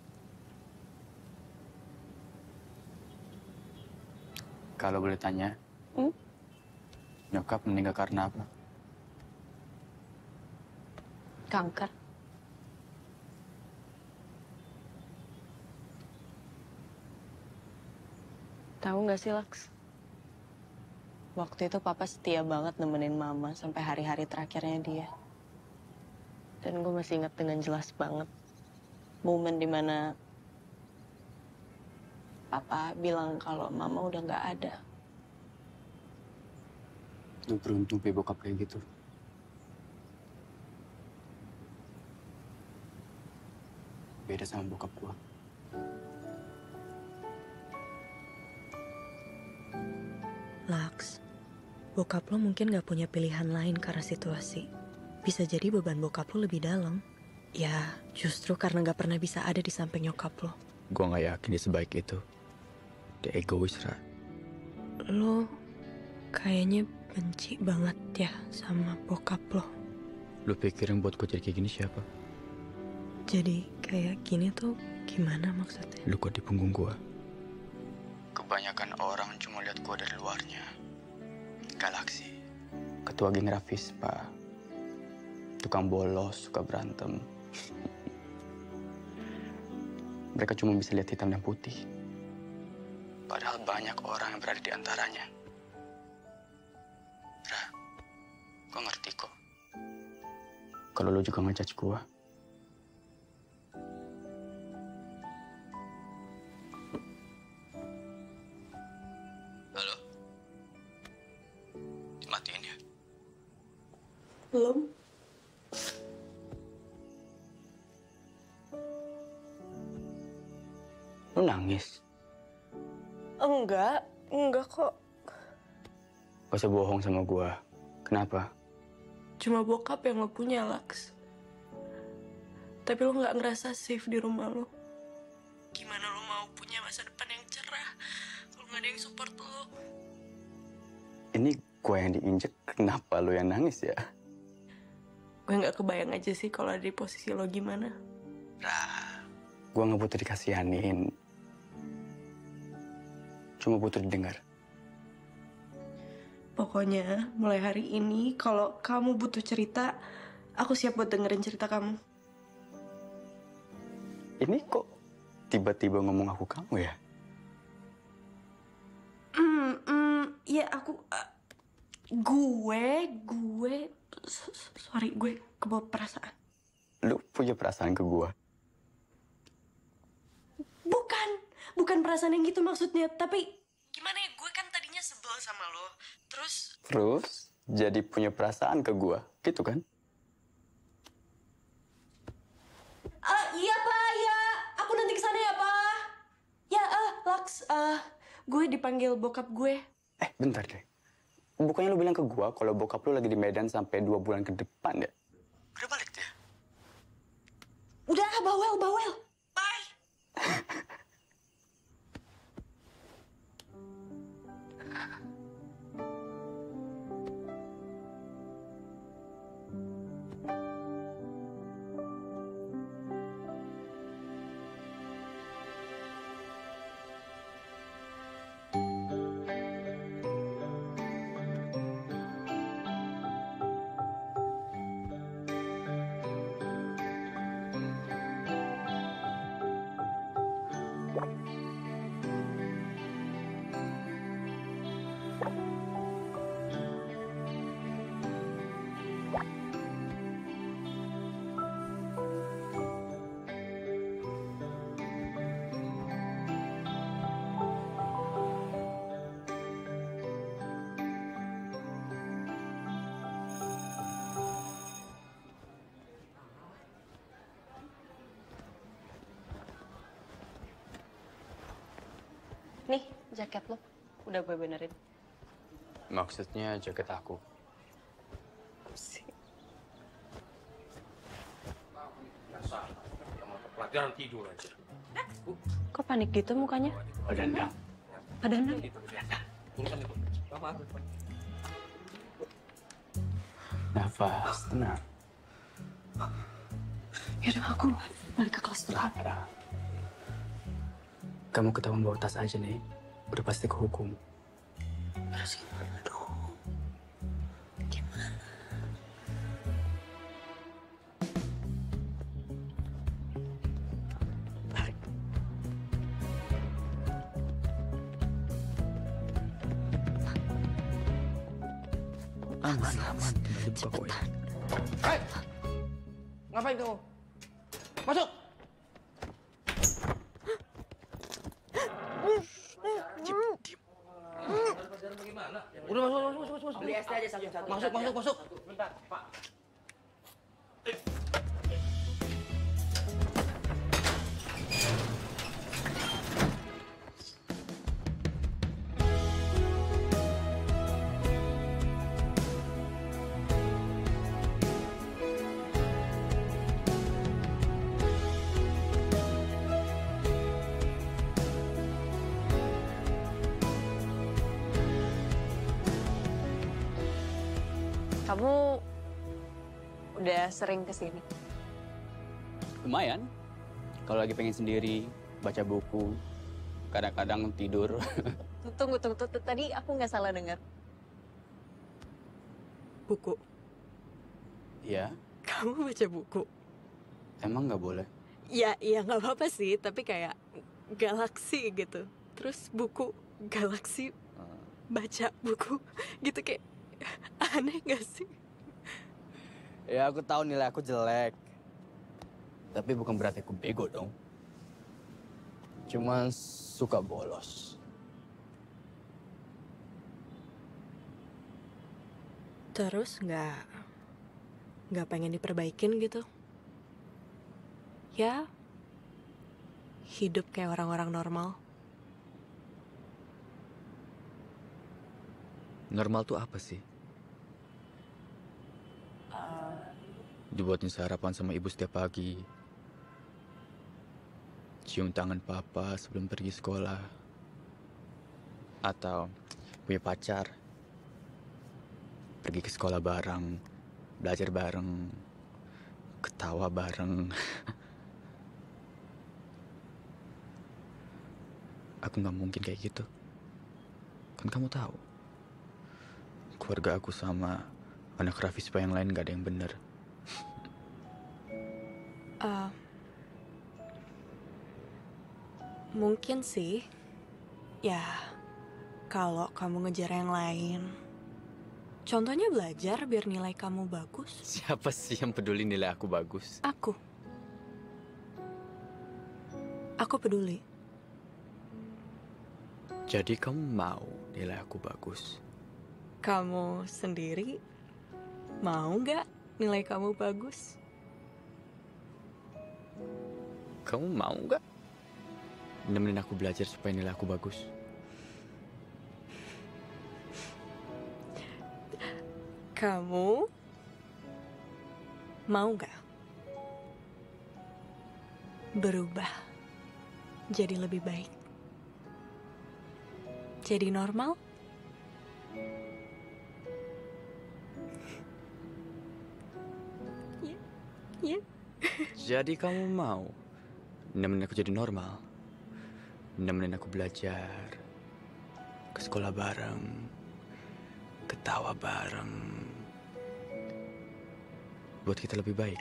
Kalau boleh tanya, nyokap meninggal karena apa? Kanker. Tahu nggak sih, Lux? Waktu itu Papa setia banget nemenin Mama sampai hari-hari terakhirnya dia. Dan gue masih ingat dengan jelas banget momen dimana Papa bilang kalau Mama udah nggak ada. Lu beruntung punya bokap kayak gitu. Beda sama bokap gua. Lux, bokap lo mungkin gak punya pilihan lain karena situasi. Bisa jadi beban bokap lo lebih dalam. Ya, justru karena gak pernah bisa ada di samping nyokap lo. Gua gak yakin dia sebaik itu. Dia egois, Ra. Lo kayaknya benci banget ya sama bokap lo. Lu pikir yang buat gua jadi kayak gini siapa? Jadi kayak gini tuh gimana maksudnya? Luka di punggung gua. Kebanyakan orang cuma lihat gua dari luarnya. Galaksi. Ketua geng Rafis, Pak. Tukang bolos, suka berantem. Mereka cuma bisa lihat hitam dan putih. Padahal banyak orang yang berada di antaranya. Ra, gua ngerti kok. Kalau lu juga ngejudge gua. Halo? Dimatiin ya? Belum. Lu nangis? Enggak kok. Gak usah bohong sama gua. Kenapa? Cuma bokap yang lo punya, Laks. Tapi lo nggak ngerasa safe di rumah lo. Gimana lo mau punya masa depan yang cerah kalau nggak ada yang support lo? Ini gua yang diinjek, kenapa lu yang nangis ya? Gue nggak kebayang aja sih kalau ada di posisi lo gimana. Gua nggak butuh dikasihanin. Cuma butuh didengar. Pokoknya mulai hari ini kalau kamu butuh cerita, aku siap buat dengerin cerita kamu. Ini kok tiba-tiba ngomong aku kamu ya? Ya aku, sorry, gue kebawa perasaan. Lu punya perasaan ke gua? Bukan perasaan yang gitu maksudnya, tapi gimana ya, gue kan tadinya sebel sama lo, Terus jadi punya perasaan ke gua, gitu kan? Iya Pak, ya, aku nanti kesana ya Pak. Ya, Laks, gue dipanggil bokap gue. Bentar deh. Bukannya lu bilang ke gua kalau bokap lu lagi di Medan sampai 2 bulan ke depan ya? Udah balik dia? Udah, bawel. Bye. Nih, jaket lo. Udah gue benerin. Maksudnya jaket aku. Pelajaran tidur aja. Kok panik gitu mukanya? Pak Dandang. Pak Dandang? Nafas, tenang. Yaudah, aku balik ke kelas dulu. Kamu ketahuan bawa tas aja nih, udah pasti kehukum. Terus gimana dong? Gimana? Tarik. Aman. Tinggal dibuka kok ya. Hei! Ngapain kamu? Masuk! Udah masuk. Beli es teh aja satu-satu. Masuk. Bentar, Pak. Kamu udah sering kesini? Lumayan. Kalau lagi pengen sendiri, baca buku, kadang-kadang tidur. Tunggu. Tadi aku nggak salah dengar. Buku? Iya. Kamu baca buku? Emang nggak boleh? Ya nggak apa-apa sih, tapi kayak galaksi gitu. Terus buku, galaksi, baca buku, gitu kayak aneh nggak sih? Ya aku tahu nilai aku jelek. Tapi bukan berarti aku bego dong. Cuma suka bolos. Terus nggak pengen diperbaikin gitu? hidup kayak orang-orang normal. Normal tuh apa sih? Dibuatin sarapan sama ibu setiap pagi. Cium tangan papa sebelum pergi sekolah. Atau punya pacar. Pergi ke sekolah bareng, belajar bareng, ketawa bareng. Aku nggak mungkin kayak gitu. Kan kamu tahu, keluarga aku sama anak Raffi Spa yang lain gak ada yang bener. Mungkin sih, ya kalau kamu ngejar yang lain. Contohnya belajar biar nilai kamu bagus. Siapa sih yang peduli nilai aku bagus? Aku. Aku peduli. Jadi kamu mau nilai aku bagus? Kamu sendiri mau nggak nilai kamu bagus? Kamu mau nggak nemenin aku belajar supaya nilai aku bagus? Kamu mau nggak berubah jadi lebih baik? Jadi normal? Ya. Jadi kamu mau nemenin aku jadi normal? Nemenin aku belajar, ke sekolah bareng, ketawa bareng, buat kita lebih baik.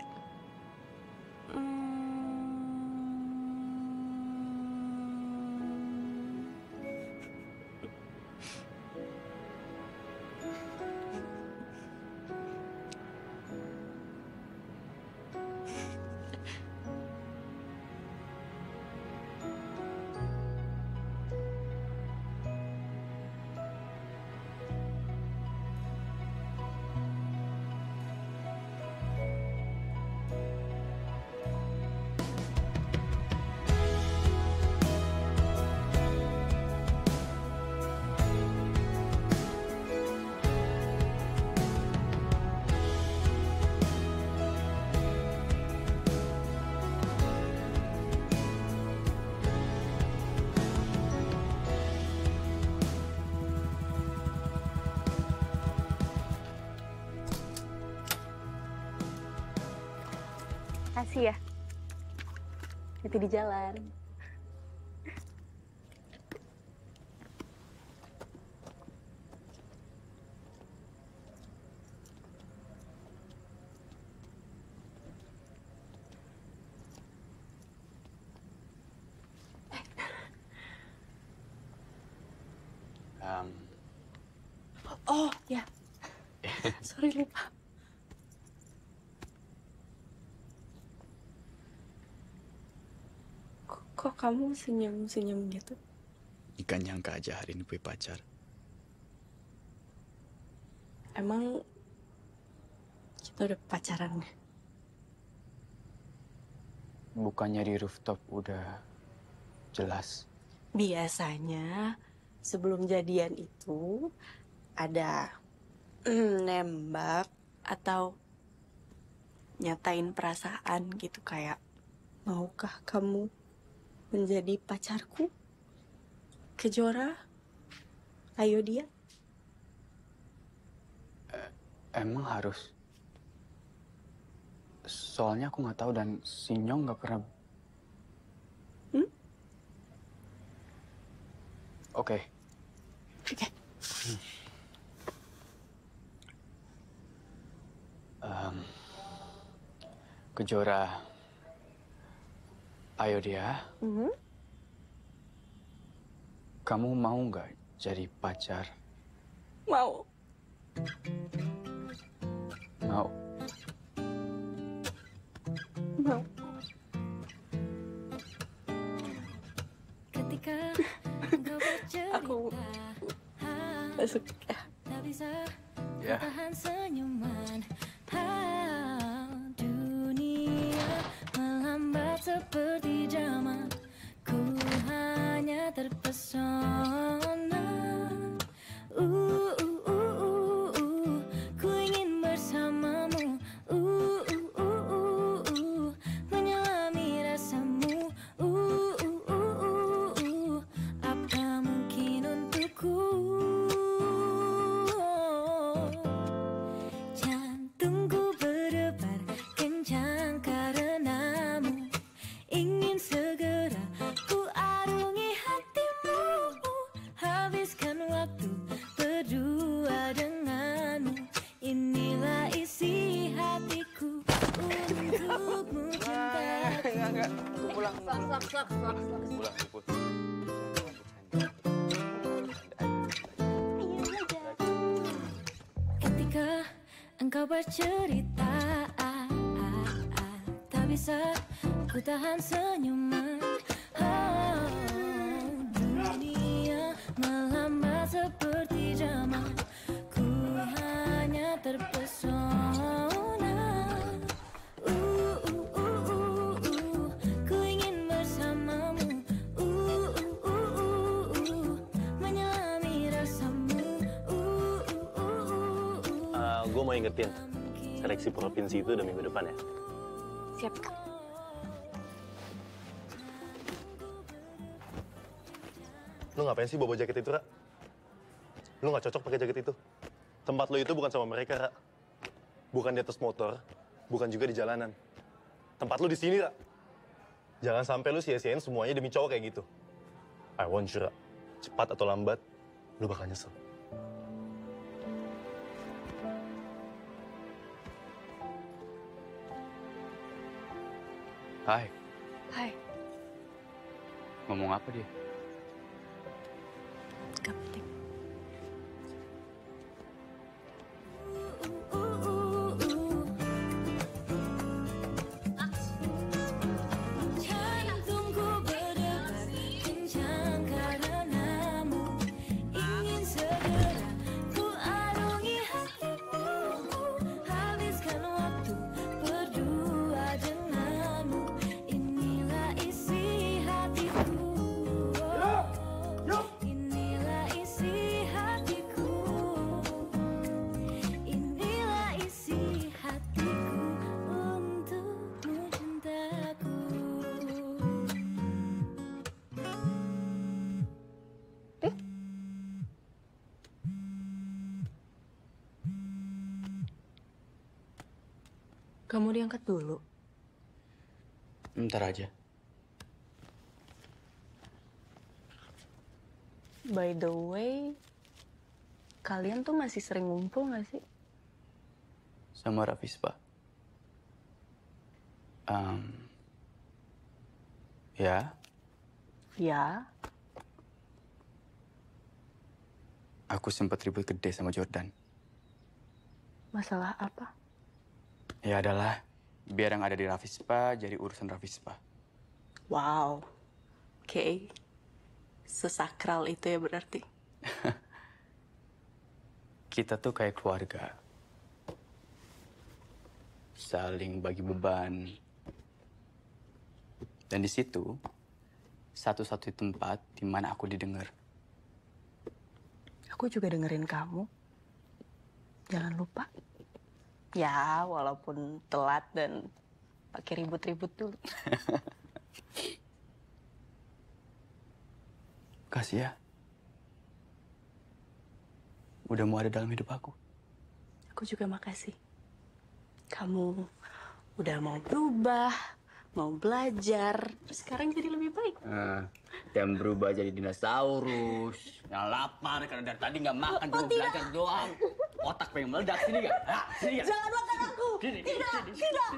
Makasih ya. Hati di jalan. Oh, ya. Sorry, lupa. Kok kamu senyum-senyum gitu? Ikan nyangka aja hari ini punya pacar. Emang kita udah pacaran? Bukannya di rooftop udah jelas? Biasanya sebelum jadian itu ada nembak atau nyatain perasaan gitu, kayak maukah kamu menjadi pacarku? Kejora, ayo dia. Emang harus? Soalnya aku nggak tahu dan si Nyong nggak pernah. Oke. Kejora, ayo dia. Kamu mau nggak jadi pacar? Mau. Mau. Mau. Aku masuk ya. Ya. Dunia melambat seperti zaman. terpesona. Ku ingin bersamamu. Menyelami rasamu. Apa mungkin untukku? Jantungku berdebar kencang karenamu. Ingin segera ku arungi hatimu. Habiskan waktu berdua denganmu. Inilah isi hatiku untukmu cintaku. Enggak. Aku pulang. Slak. Pulang, Put. Ketika engkau bercerita, tak bisa ku tahan senyuman. Dunia melambat seperti zaman. Ku hanya terpesona. Ku ingin bersamamu. Menyelami rasamu. Gue mau ingetin, seleksi provinsi itu udah minggu depan ya. Siap, Kak. Lu ngapain sih bawa jaket itu, Ra? Lu nggak cocok pakai jaket itu. Tempat lu itu bukan sama mereka, Ra. Bukan di atas motor, bukan juga di jalanan. Tempat lu di sini, Ra. Jangan sampai lu sia-siain semuanya demi cowok kayak gitu. I want you, Ra. Cepat atau lambat, lu bakal nyesel. Hai, Hai. ngomong apa dia? Gak penting. Jantungku berdebar kencang karenamu. Ingin segera ku arungi hatimu. Habiskan waktu berdua denganmu. Inilah isi hatiku. Inilah isi hatiku. Inilah isi hatiku untukmu cintaku. Kamu diangkat dulu. Ntar aja. By the way, kalian tuh masih sering ngumpul gak sih? Sama Rafispa. Ya, Ya, aku sempat ribut gede sama Jordan. masalah apa? Ya adalah, biar yang ada di Rafispa jadi urusan Rafispa. Wow, oke. Sesakral itu ya berarti. Kita tuh kayak keluarga. Saling bagi beban. Dan di situ, satu-satunya tempat di mana aku didengar. Aku juga dengerin kamu. Jangan lupa. Ya, walaupun telat dan pakai ribut-ribut dulu. Kasih ya. Udah mau ada dalam hidup aku. Aku juga makasih. Kamu udah mau berubah, mau belajar. Sekarang jadi lebih baik. Dan berubah jadi dinosaurus. Yang lapar karena dari tadi nggak makan, cuma belajar doang. Otak pengen meledak, sini nggak? Sini nggak? Jangan makan aku. Sini, Tidak, sini. tidak.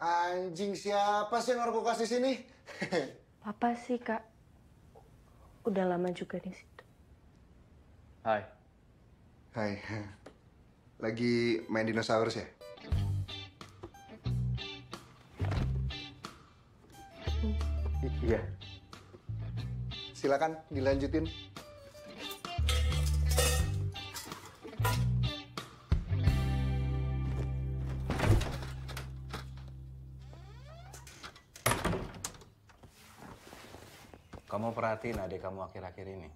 Anjing, siapa sih yang naruh kulkas di sini? Papa sih, Kak. Udah lama juga di situ. Hai. Hai. Lagi main dinosaurus ya? Iya. Silakan dilanjutin. Kamu perhatiin adik kamu akhir-akhir ini?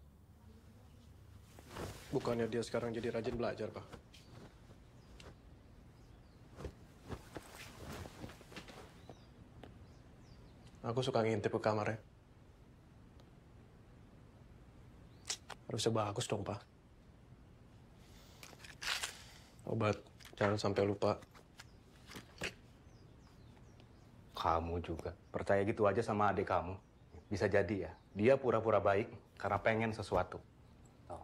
Bukannya dia sekarang jadi rajin belajar, Pak? Aku suka ngintip ke kamarnya. Harusnya bagus dong, Pak. Obat, jangan sampai lupa. Kamu juga. Percaya gitu aja sama adik kamu. Bisa jadi ya, dia pura-pura baik karena pengen sesuatu. Tuh.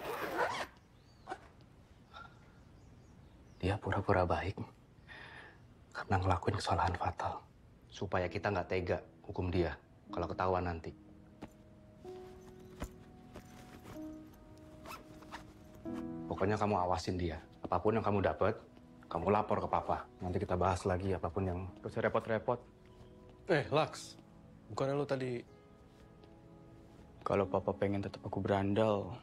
Dia pura-pura baik karena ngelakuin kesalahan fatal. Supaya kita nggak tega hukum dia kalau ketahuan nanti. Pokoknya kamu awasin dia. Apapun yang kamu dapat, kamu lapor ke papa. Nanti kita bahas lagi apapun yang... Gak usah repot-repot. Lux. Bukannya lo tadi... Kalau papa pengen tetap aku berandal,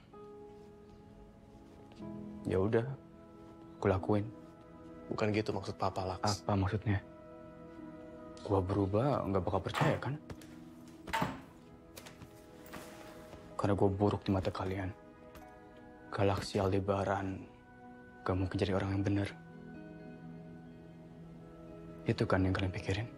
ya udah, aku lakuin. Bukan gitu maksud papa, Lux. Apa maksudnya? Gua berubah, nggak bakal percaya kan? Karena gua buruk di mata kalian. Galaksi Aldebaran gak mungkin jadi orang yang benar. Itu kan yang kalian pikirin.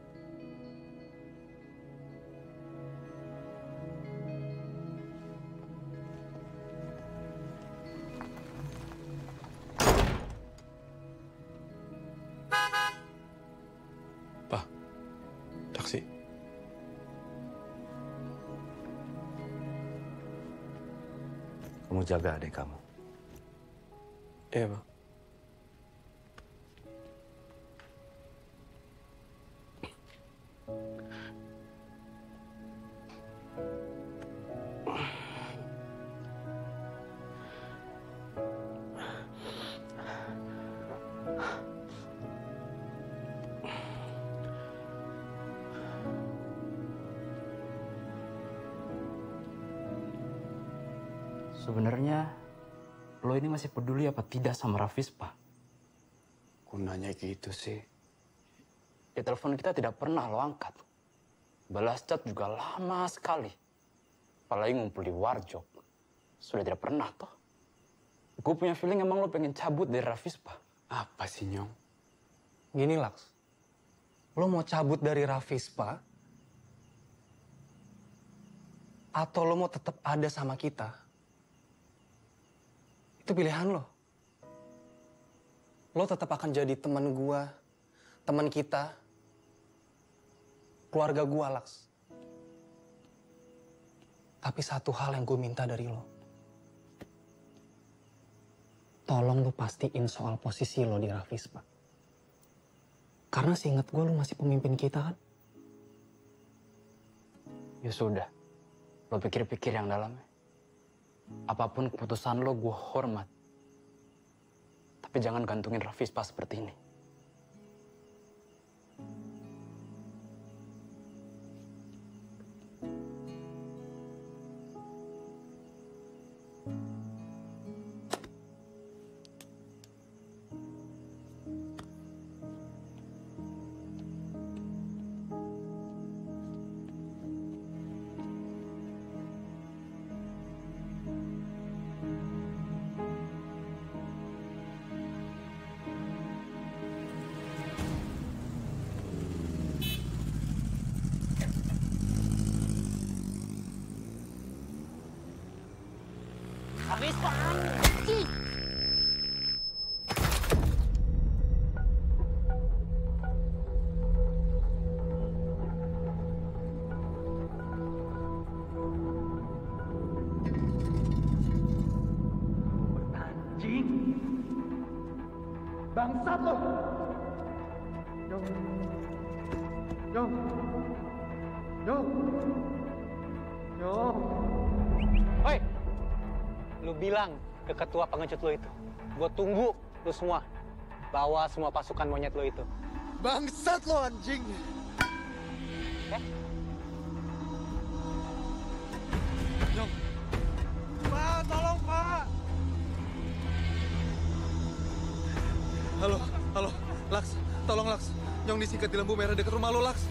Taksi. Kamu jaga adik kamu. Iya, Pak. Sebenarnya lo ini masih peduli apa tidak sama Rafis, Pak? Gunanya gitu sih. Ya telepon kita tidak pernah lo angkat. Balas chat juga lama sekali. Apalagi ngumpul di warjok. Sudah tidak pernah toh. Gue punya feeling emang lo pengen cabut dari Rafis, Pak. Apa sih, Nyong? Gini, Lux. Lo mau cabut dari Rafispa? Atau lo mau tetap ada sama kita? Itu pilihan lo. Lo tetap akan jadi teman gua, teman kita, keluarga gua, Lux. Tapi satu hal yang gue minta dari lo. Tolong lo pastiin soal posisi lo di Rafispa. Karena seingat gue lo masih pemimpin kita kan? Ya sudah. Lo pikir-pikir yang dalamnya. Apapun keputusan lo, gue hormat. Tapi jangan gantungin Rafispa seperti ini. Rafispa, anjing! Bangsat lo! Nyong. Nyong. Nyong. Hoi. Lu bilang ke ketua pengecut lu itu. Gue tunggu lu semua. Bawa semua pasukan monyet lu itu. Bangsat lo anjing. Nyong. Pak, tolong Pak. Halo, Laks, tolong Laks. Nyong disikat di lampu merah dekat rumah lo, Laks.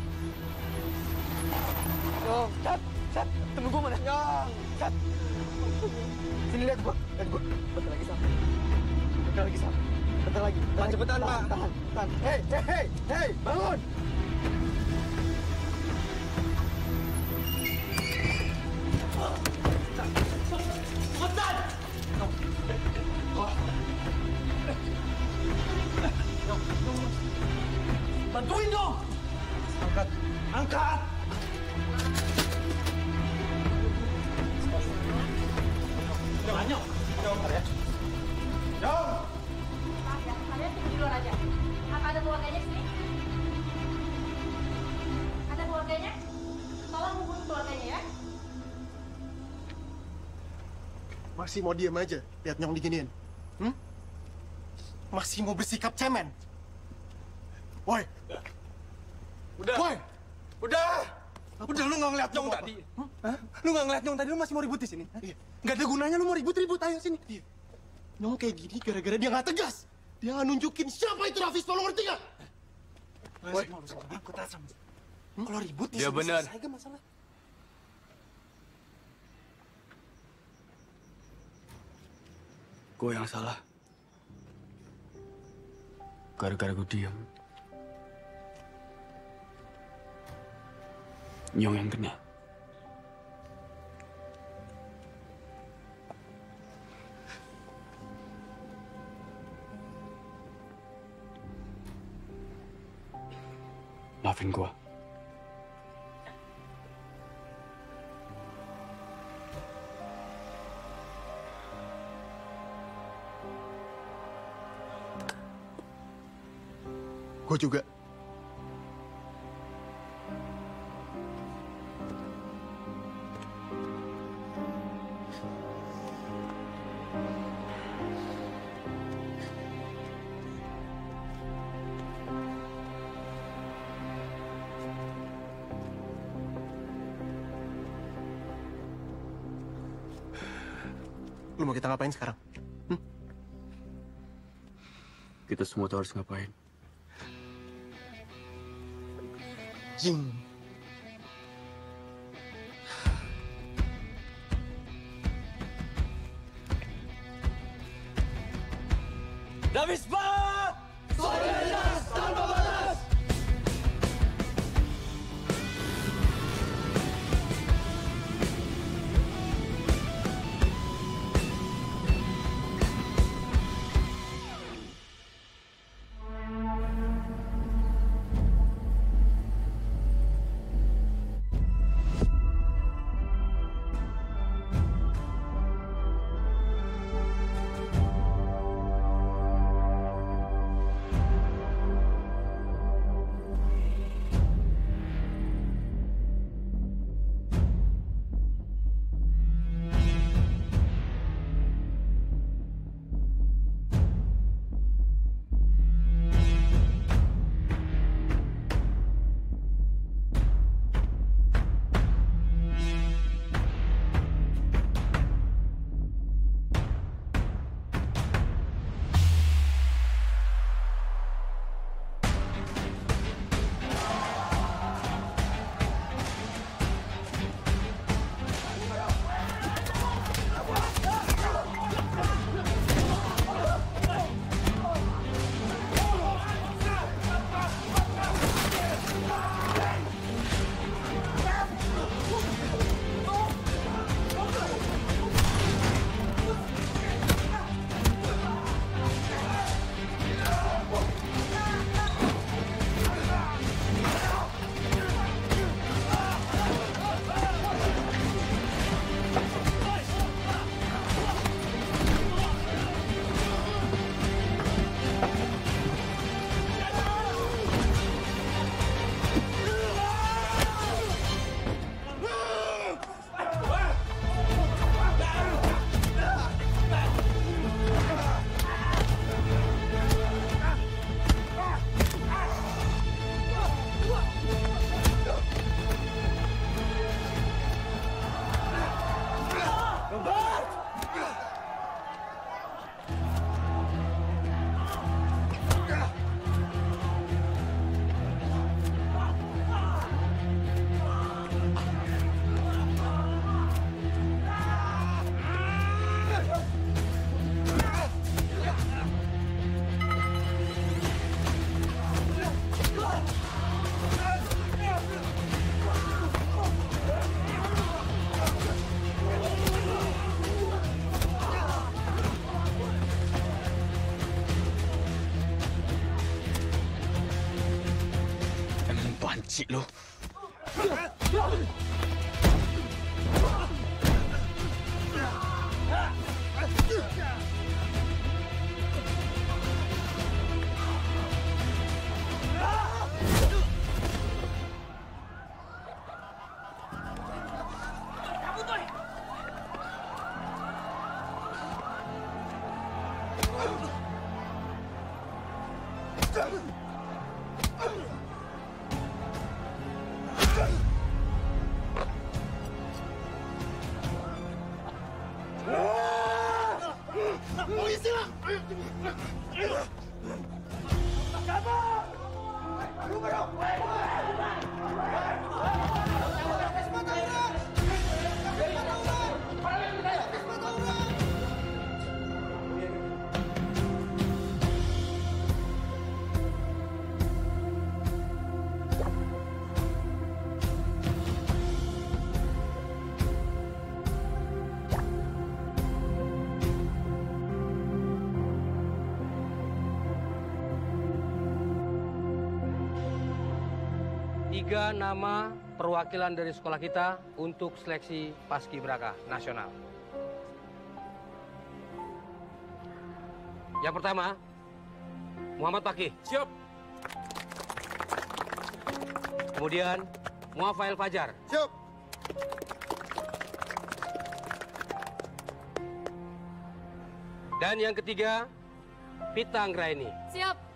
Nyong, Cat, temen gue mana? Nyong, Cat. Sini lihat gua. Bentar lagi, Sam. Bentar lagi. Pak, cepetan, Pak. Tahan. Hei, bangun. Cepetan! Bantuin dong! Angkat! Nyong! Kalian tunggu di luar aja. Apa ada keluarganya sini? Ada keluarganya? Tolong hubungi keluarganya ya. Masih mau diem aja, lihat Nyong diginiin. Masih mau bersikap cemen. Woi. Udah. Udah, lu nggak ngeliat Nyong tadi. Hah? Lu nggak ngeliat Nyong tadi, lu masih mau ribut di sini? Iya. Nggak ada gunanya lu mau ribut-ribut, ayo sini. Iya. Nyong kayak gini gara-gara dia nggak tegas. Dia nggak nunjukin siapa itu Rafis, lo ngerti nggak? Woi, kalau ribut Dia benar. selesai gak masalah. Gue yang salah. Gara-gara gue diam. Nyong yang kena. Maafin gue. Gue juga. Lu mau kita ngapain sekarang? Kita semua tahu harus ngapain. Jing. Davispa! Solidaritas tanpa batas! Benci lo. Tiga nama perwakilan dari sekolah kita untuk seleksi Paskibraka nasional. Yang pertama, Muhammad Fakih. Siap. Kemudian, Muafail Fajar. Siap. Dan yang ketiga, Pita Anggraini. Siap.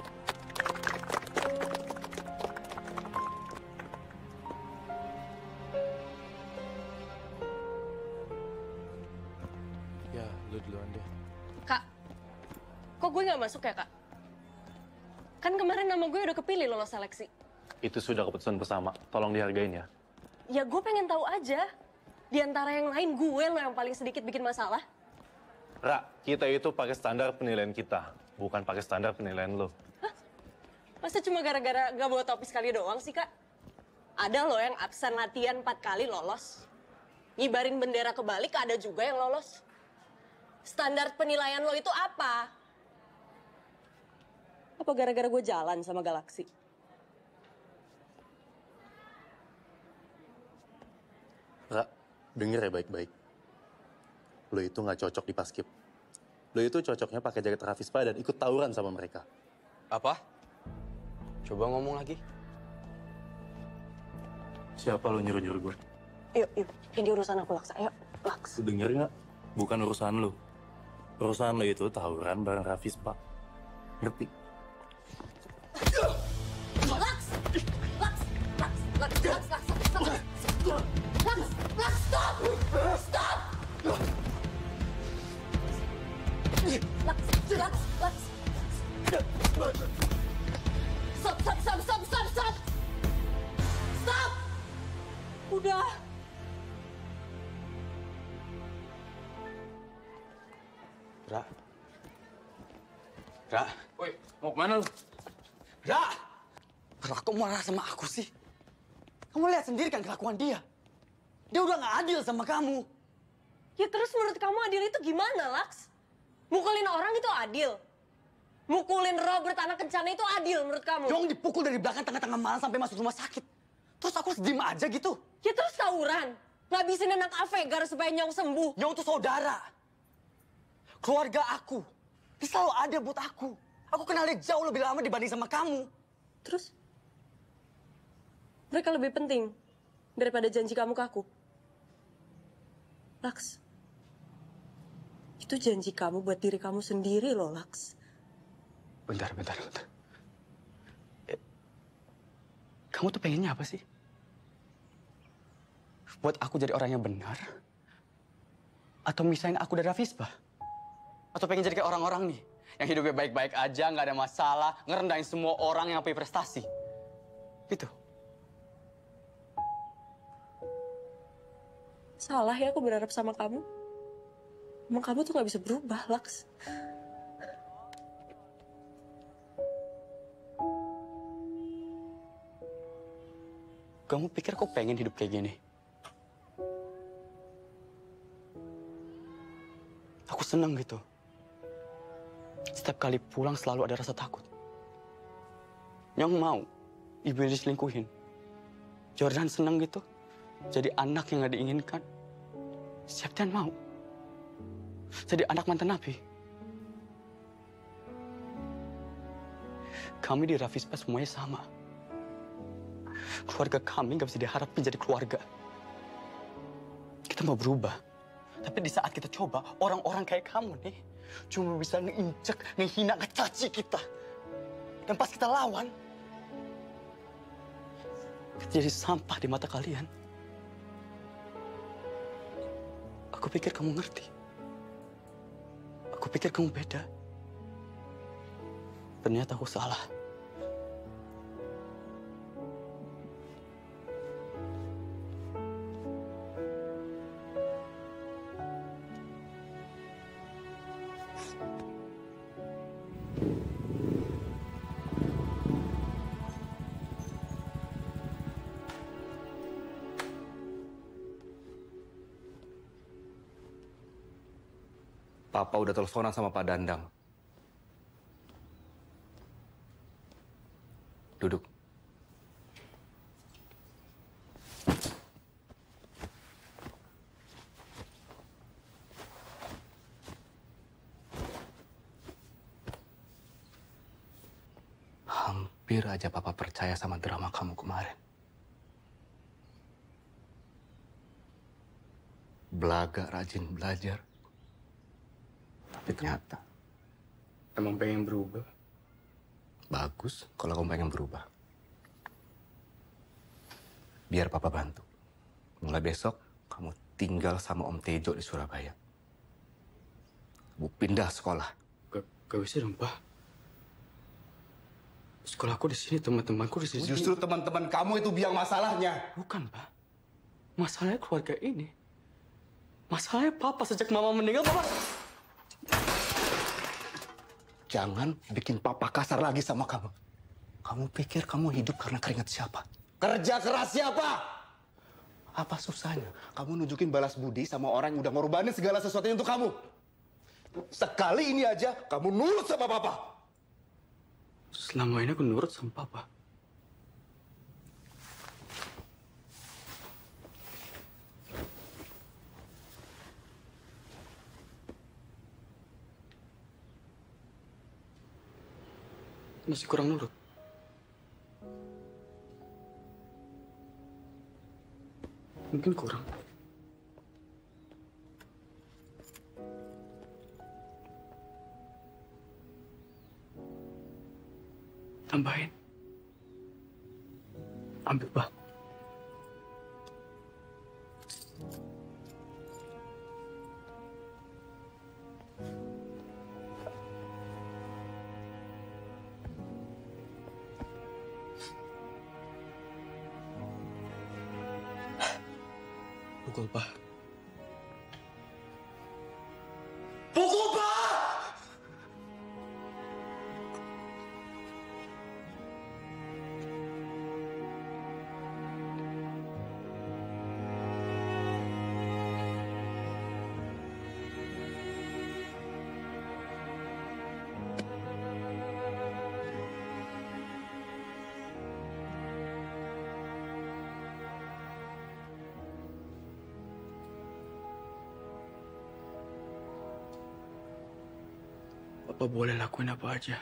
Ya, lu duluan deh. Kak, kok gue nggak masuk ya, Kak? Kan kemarin nama gue udah kepilih lolos seleksi. Itu sudah keputusan bersama. Tolong dihargain ya. Ya gue pengen tahu aja. Di antara yang lain, gue lo yang paling sedikit bikin masalah. Ra, kita itu pakai standar penilaian kita, bukan pakai standar penilaian lo. Masa cuma gara-gara gak bawa topi sekali doang sih, Kak? Ada loh yang absen latihan 4 kali lolos. Ngibarin bendera kebalik ada juga yang lolos. Standar penilaian lo itu apa? Apa gara-gara gue jalan sama Galaksi? Ra, denger ya baik-baik. Lo itu nggak cocok di Paskib. Lo itu cocoknya pakai jaket Rafispa dan ikut tawuran sama mereka. Apa? Coba ngomong lagi. Siapa lo nyuruh-nyuruh gue? Yuk. Ini urusan aku, Laks. Ayo, Laks. Lo denger nggak? Bukan urusan lo. Urusan lo itu tawuran bareng Rafispa. Ngerti? Laks, stop! Stop! Laks. Stop! Stop! Udah. Ra. Woi, mau kemana lu? Ra! Ra, kok marah sama aku sih? Kamu lihat sendiri kan kelakuan dia. Dia udah gak adil sama kamu. Ya terus menurut kamu adil itu gimana, Laks? Mukulin orang itu adil? Mukulin Robert anak kencana itu adil menurut kamu? Jong dipukul dari belakang tengah-tengah malam sampai masuk rumah sakit. Terus aku harus diem aja gitu? Ya terus tawuran. Ngabisin anak Avegar supaya Nyong sembuh. Nyong tuh saudara. Keluarga aku. Dia selalu ada buat aku. Aku kenal dia jauh lebih lama dibanding sama kamu. Terus? Mereka lebih penting daripada janji kamu ke aku. Laks. Itu janji kamu buat diri kamu sendiri loh, Laks. Bentar. Kamu tuh pengennya apa sih? Buat aku jadi orang yang benar? Atau misahin aku dari Rafispa? Atau pengen jadi kayak orang-orang nih? Yang hidupnya baik-baik aja, nggak ada masalah, ngerendahin semua orang yang punya prestasi. Gitu. Salah ya aku berharap sama kamu. Emang kamu tuh gak bisa berubah, Laks. Kamu pikir aku pengen hidup kayak gini? Aku seneng gitu. Setiap kali pulang selalu ada rasa takut. Nyong mau ibunya diselingkuhin. Jordan seneng gitu. Jadi anak yang gak diinginkan. Septian mau. Jadi anak mantan Nabi. Kami di Rafispa semuanya sama. Keluarga kami gak bisa diharapin jadi keluarga. Kita mau berubah. Tapi di saat kita coba, orang-orang kayak kamu nih cuma bisa ngeinjek, ngehina, ngecaci kita. Dan pas kita lawan, kita jadi sampah di mata kalian. Aku pikir kamu ngerti. Aku pikir kamu beda. Ternyata aku salah. Papa udah teleponan sama Pak Dandang. Duduk. Hampir aja Papa percaya sama drama kamu kemarin. Belaga, rajin belajar. Tapi ternyata emang pengen berubah. Bagus kalau kamu pengen berubah. Biar Papa bantu. Mulai besok kamu tinggal sama Om Tejo di Surabaya. Kamu pindah sekolah. Gak bisa dong, Pak. Sekolahku di sini, teman-temanku di sini. Justru teman-teman kamu itu biang masalahnya. Bukan, Pak. Masalahnya keluarga ini. Masalahnya Papa sejak Mama meninggal, Papa. Jangan bikin Papa kasar lagi sama kamu. Kamu pikir kamu hidup karena keringat siapa? Kerja keras siapa? Apa susahnya kamu nunjukin balas budi sama orang yang udah ngorbanin segala sesuatunya untuk kamu? Sekali ini aja kamu nurut sama Papa. Selama ini aku nurut sama Papa. Masih kurang nurut. Mungkin kurang. Tambahin. Ambil, Pak. Pukul, Pak. Pukul, Pak! Papa boleh lakuin apa aja.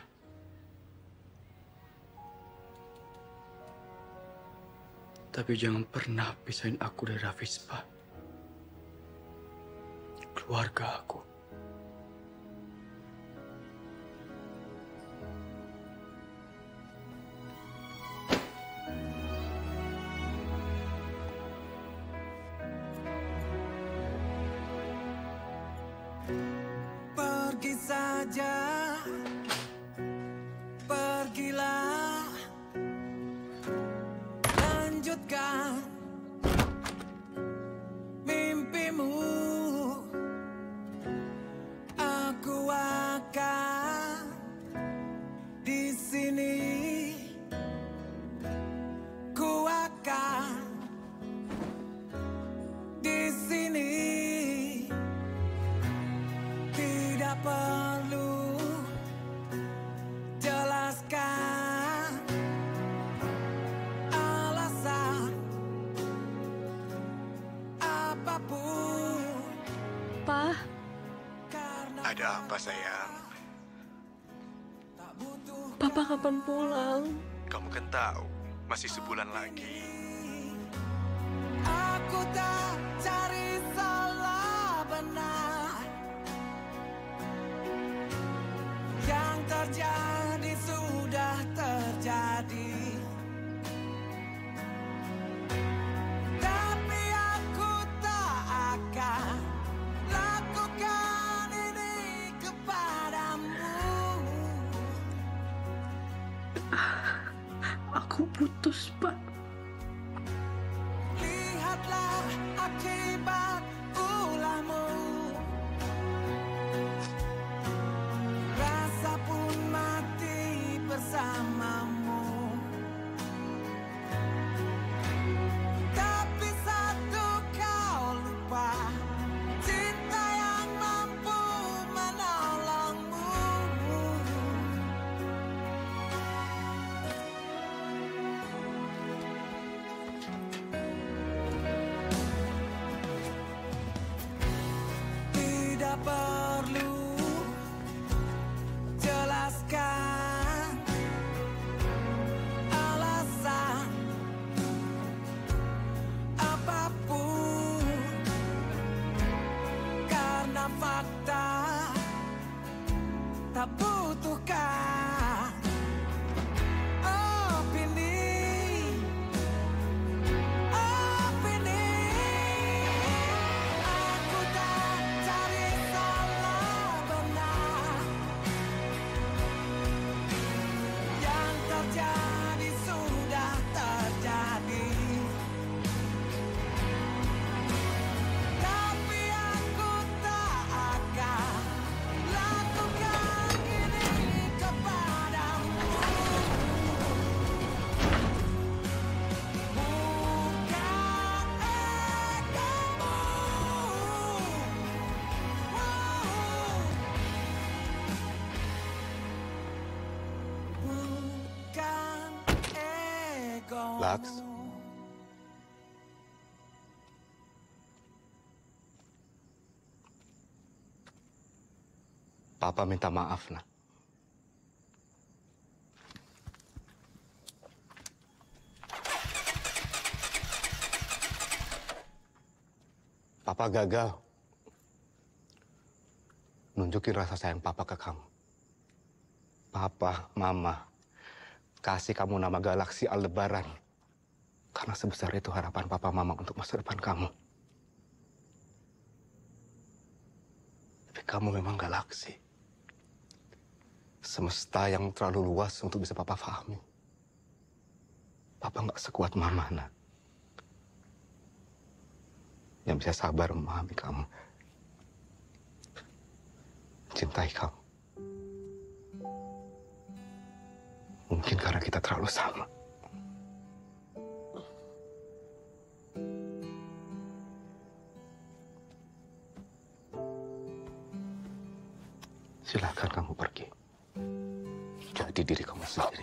Tapi jangan pernah pisahin aku dari Rafispa. Keluarga aku. Pergi saja, pergilah, lanjutkan mimpimu. Aku akan di sini, ku akan di sini. Tidak perlu jelaskan alasan Pa? Ada apa, sayang? Papa kapan pulang? Kamu kan tahu, masih sebulan lagi. Aku tak cari salah benar. Yang terjadi sudah terjadi. Tapi aku tak akan lakukan ini kepadamu. Aku putus, Pak. Lihatlah akibat ulahmu. Rasa pun mati bersamamu. Tapi satu kau lupa, cinta yang mampu menolongmu. Tidak perlu jelaskan alasan apapun, karena fakta tak butuhkan opini. Aku tak cari salah benar. Yang terjadi sudah terjadi. Tapi aku tak akan lakukan ini kepadamu. Bukan egomu. Bukan egomu. Laks. Papa minta maaf, nak. Papa gagal nunjukin rasa sayang Papa ke kamu. Papa, Mama, kasih kamu nama Galaksi Aldebaran. Karena sebesar itu harapan Papa Mama untuk masa depan kamu. Tapi kamu memang galaksi. Semesta yang terlalu luas untuk bisa Papa pahami. Papa nggak sekuat Mama, nak. Yang bisa sabar memahami kamu. Cintai kamu. Mungkin karena kita terlalu sama. Silakan kamu pergi. Jadi diri kamu sendiri.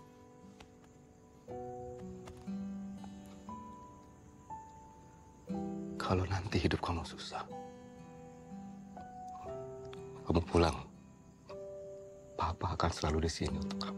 Kalau nanti hidup kamu susah, kamu pulang. Papa akan selalu di sini untuk kamu.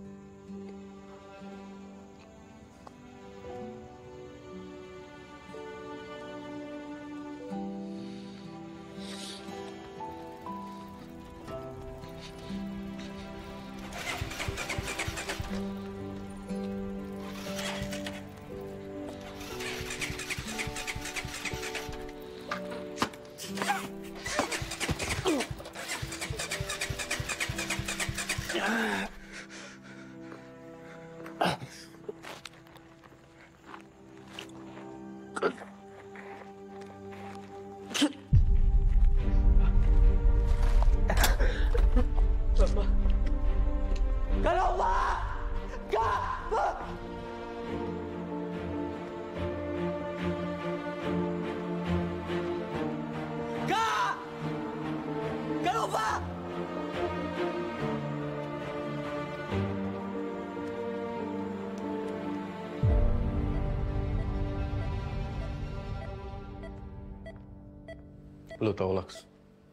Lu tahu, Laks,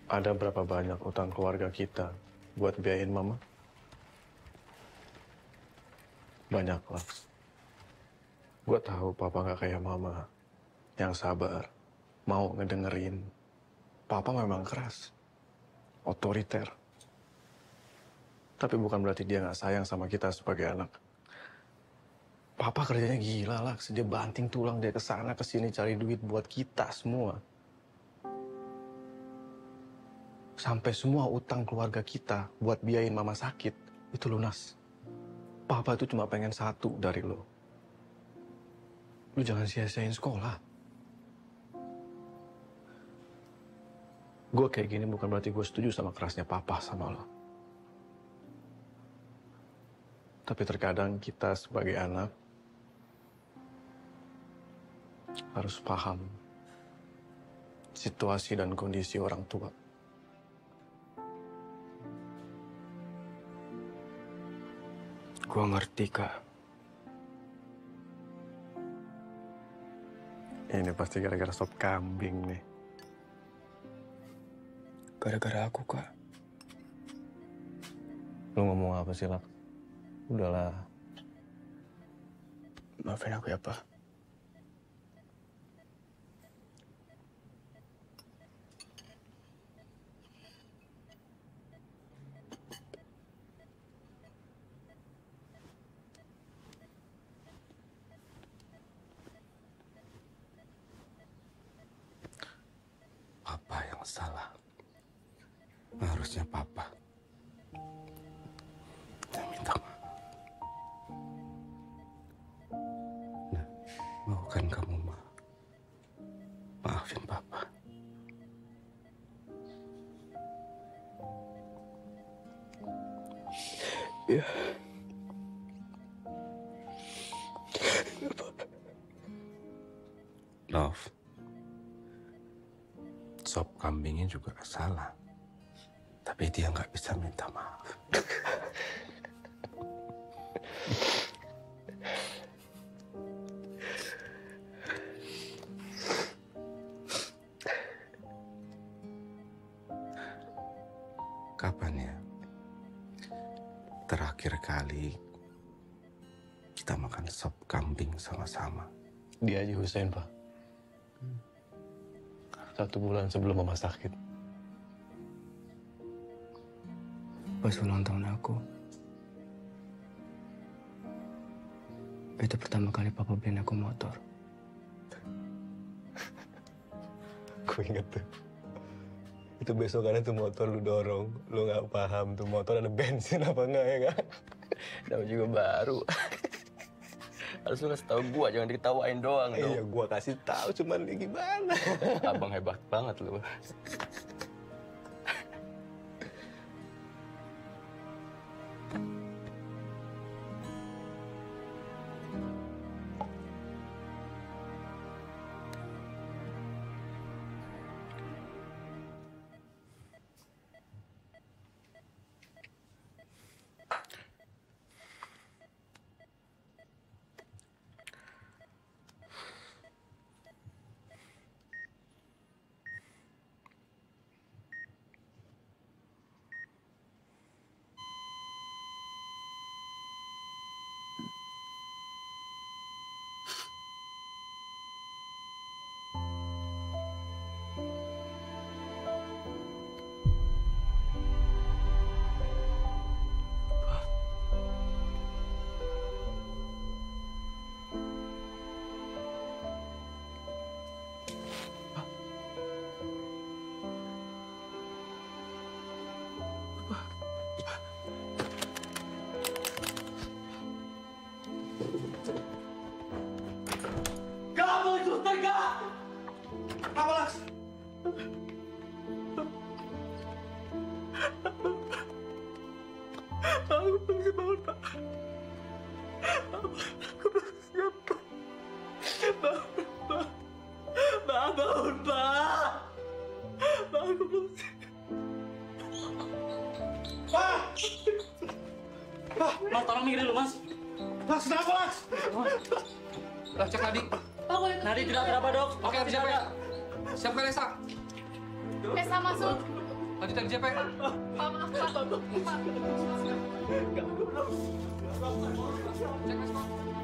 Ada berapa banyak utang keluarga kita buat biayain mama? Banyak, Lex. Gue tahu papa gak kayak mama, yang sabar, mau ngedengerin. Papa memang keras, otoriter. Tapi bukan berarti dia gak sayang sama kita sebagai anak. Papa kerjanya gila, Lex. Dia banting tulang, dia kesana kesini cari duit buat kita semua. Sampai semua utang keluarga kita buat biayain mama sakit, itu lunas. Papa itu cuma pengen satu dari lo. Lu jangan sia-siain sekolah. Gue kayak gini bukan berarti gue setuju sama kerasnya papa sama lo. Tapi terkadang kita sebagai anak harus paham situasi dan kondisi orang tua. Gua ngerti, Kak. Ini pasti gara-gara sop kambing nih. Gara-gara aku, Kak. Lu ngomong apa sih, Lak? Udahlah. Maafin aku ya, Pak. Papa yang salah. Harusnya papa yang minta maaf. Nah, mau kan kamu maafin papa? Ya. Love. Sop kambingnya juga salah. Tapi dia nggak bisa minta maaf. Kapan ya terakhir kali kita makan sop kambing sama-sama? Di Haji Hussein, Pak. 1 bulan sebelum mama sakit. Pas ulang tahun aku. Itu pertama kali papa beliin aku motor. Gue inget tuh. Itu besokannya tuh motor lu dorong. Lu gak paham tuh motor ada bensin apa enggak ya kan? Namanya juga baru. Harus lu kasih tau gua, jangan diketawain doang dong. Iya, gua kasih tahu cuman gimana. Abang hebat banget lu. Kamu itu tegak! Apa, Lex? Aku belum bangun, Pak. Aku belum siap, Pak. Bangun, Pak. Bangun, Pak. Aku belum siap. Pak! Pak! Mas, tolong minggir dulu, Mas. Lex, kenapa, Lex? Cek Nadi. Nadi tidak apa-apa, Dok. Oke, siap ya. Siapkan Lesa. Lesa masuk. Lanjutan JP. Cek respon.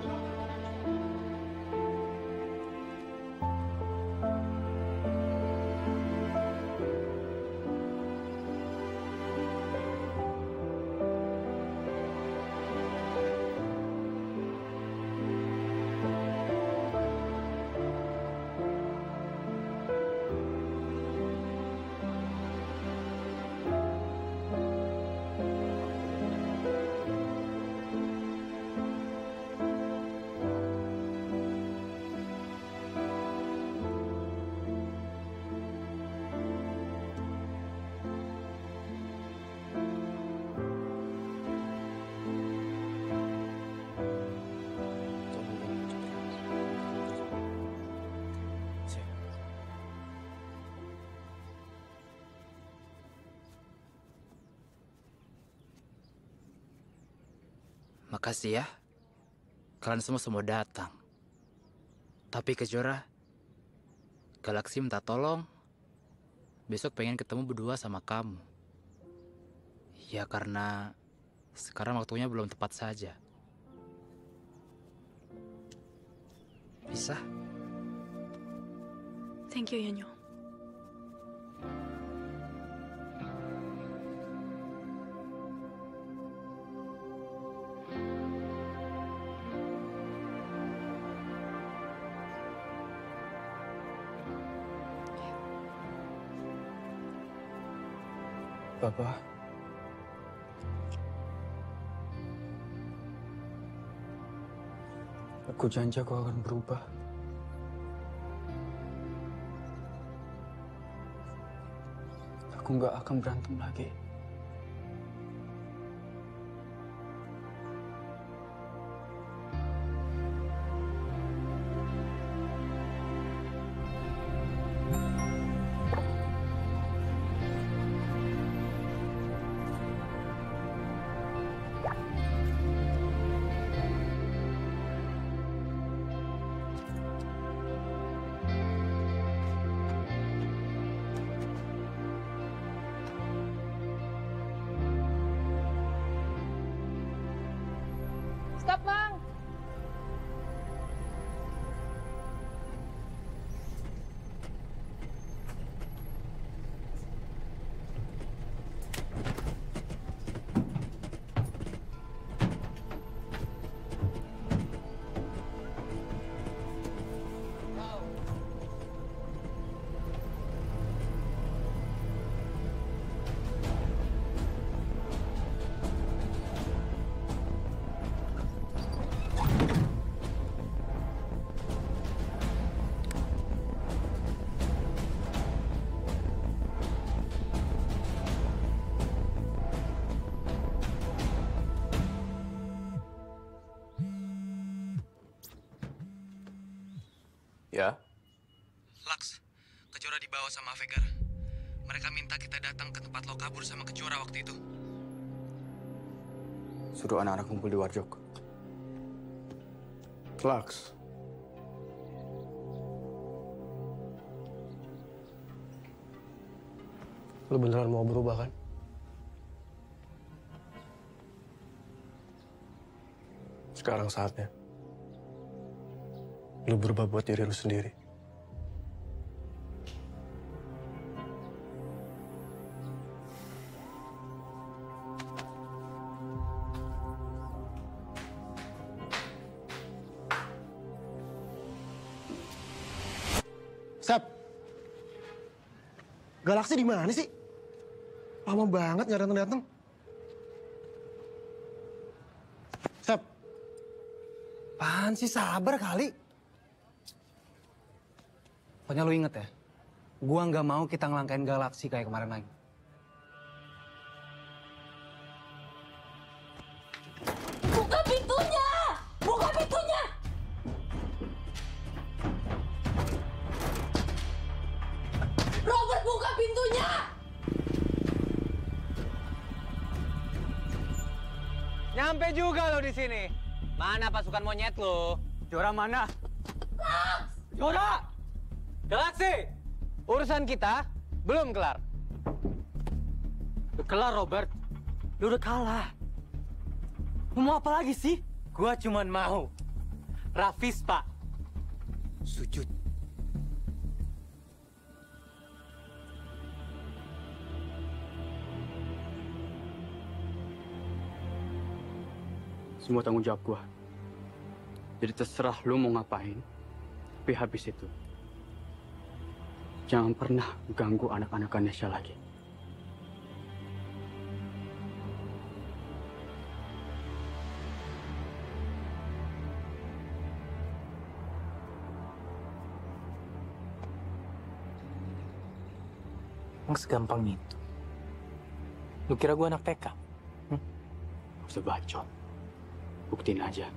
Makasih ya. Kalian semua datang. Tapi Kejora, Galaksi minta tolong. Besok pengen ketemu berdua sama kamu. Ya karena sekarang waktunya belum tepat saja. Bisa? Thank you, Yonyo. Papa. Aku janji aku akan berubah. Aku nggak akan berantem lagi. Stop, Mang. Ya? Laks, Kejora dibawa sama Avegar. Mereka minta kita datang ke tempat lo kabur sama Kejora waktu itu. Suruh anak-anak kumpul di Warjok. Laks. Lu beneran mau berubah kan? Sekarang saatnya. Lu berubah buat diri lu sendiri. Sep. Galaksi di mana sih? Lama banget nggak datang-datang. Sep. Apaan sih, sabar kali. Pokoknya lu inget ya, gua nggak mau kita ngelangkain Galaksi kayak kemarin lagi. Buka pintunya! Buka pintunya! Robert, buka pintunya! Nyampe juga lo di sini. Mana pasukan monyet lo? Jora mana? Jora! Galaksi! Urusan kita belum kelar. Udah kelar, Robert. Lu udah kalah. Lu mau apa lagi sih? Gua cuman mau Rafis, Pak. Sujud. Semua tanggung jawab gua. Jadi terserah lu mau ngapain. Tapi habis itu, jangan pernah ganggu anak-anak Ganesha lagi. Emang segampang itu? Lu kira gua anak TK? Gak usah bacot. Buktiin aja.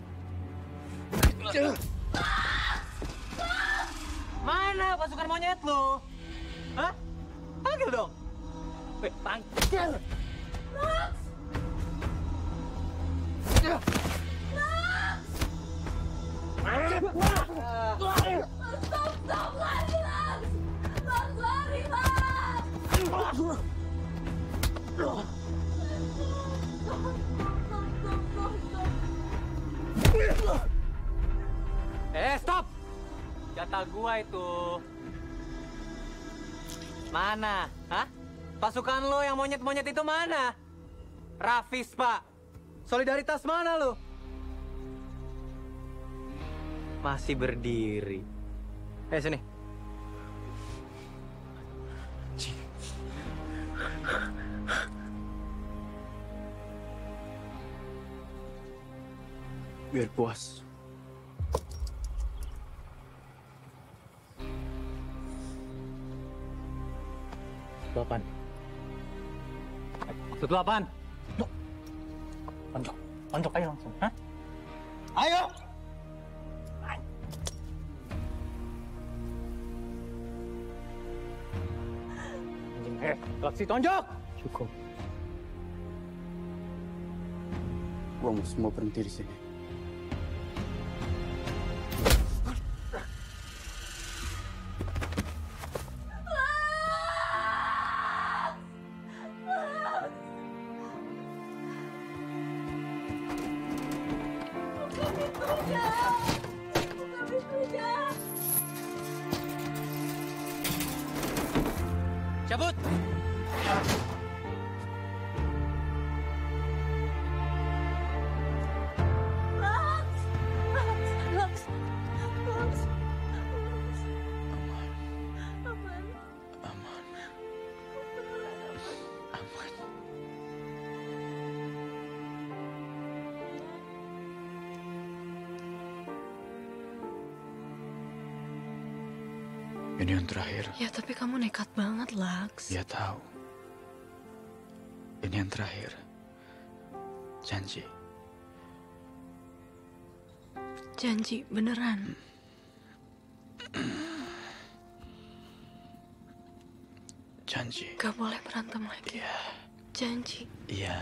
Mana pasukan monyet lu? Hah? Panggil dong. Weh, panggil. Max! Stop, lari, Max! Max, lari, Max! Stop! Jatah gua itu. Mana? Hah? Pasukan lo yang monyet-monyet itu mana? Rafis, Pak. Solidaritas mana lo? Masih berdiri. Sini. Biar puas. Apaan? Maksud lu apaan? Tonjok aja langsung, hah? Ayo! Galaksi tonjok! Cukup. Gua mau semua berhenti di sini. Cabut! Ini yang terakhir. Ya, tapi kamu nekat banget, Laks. Ya tahu. Ini yang terakhir. Janji. Janji, beneran. Janji. Gak boleh berantem lagi. Iya. Janji. Iya.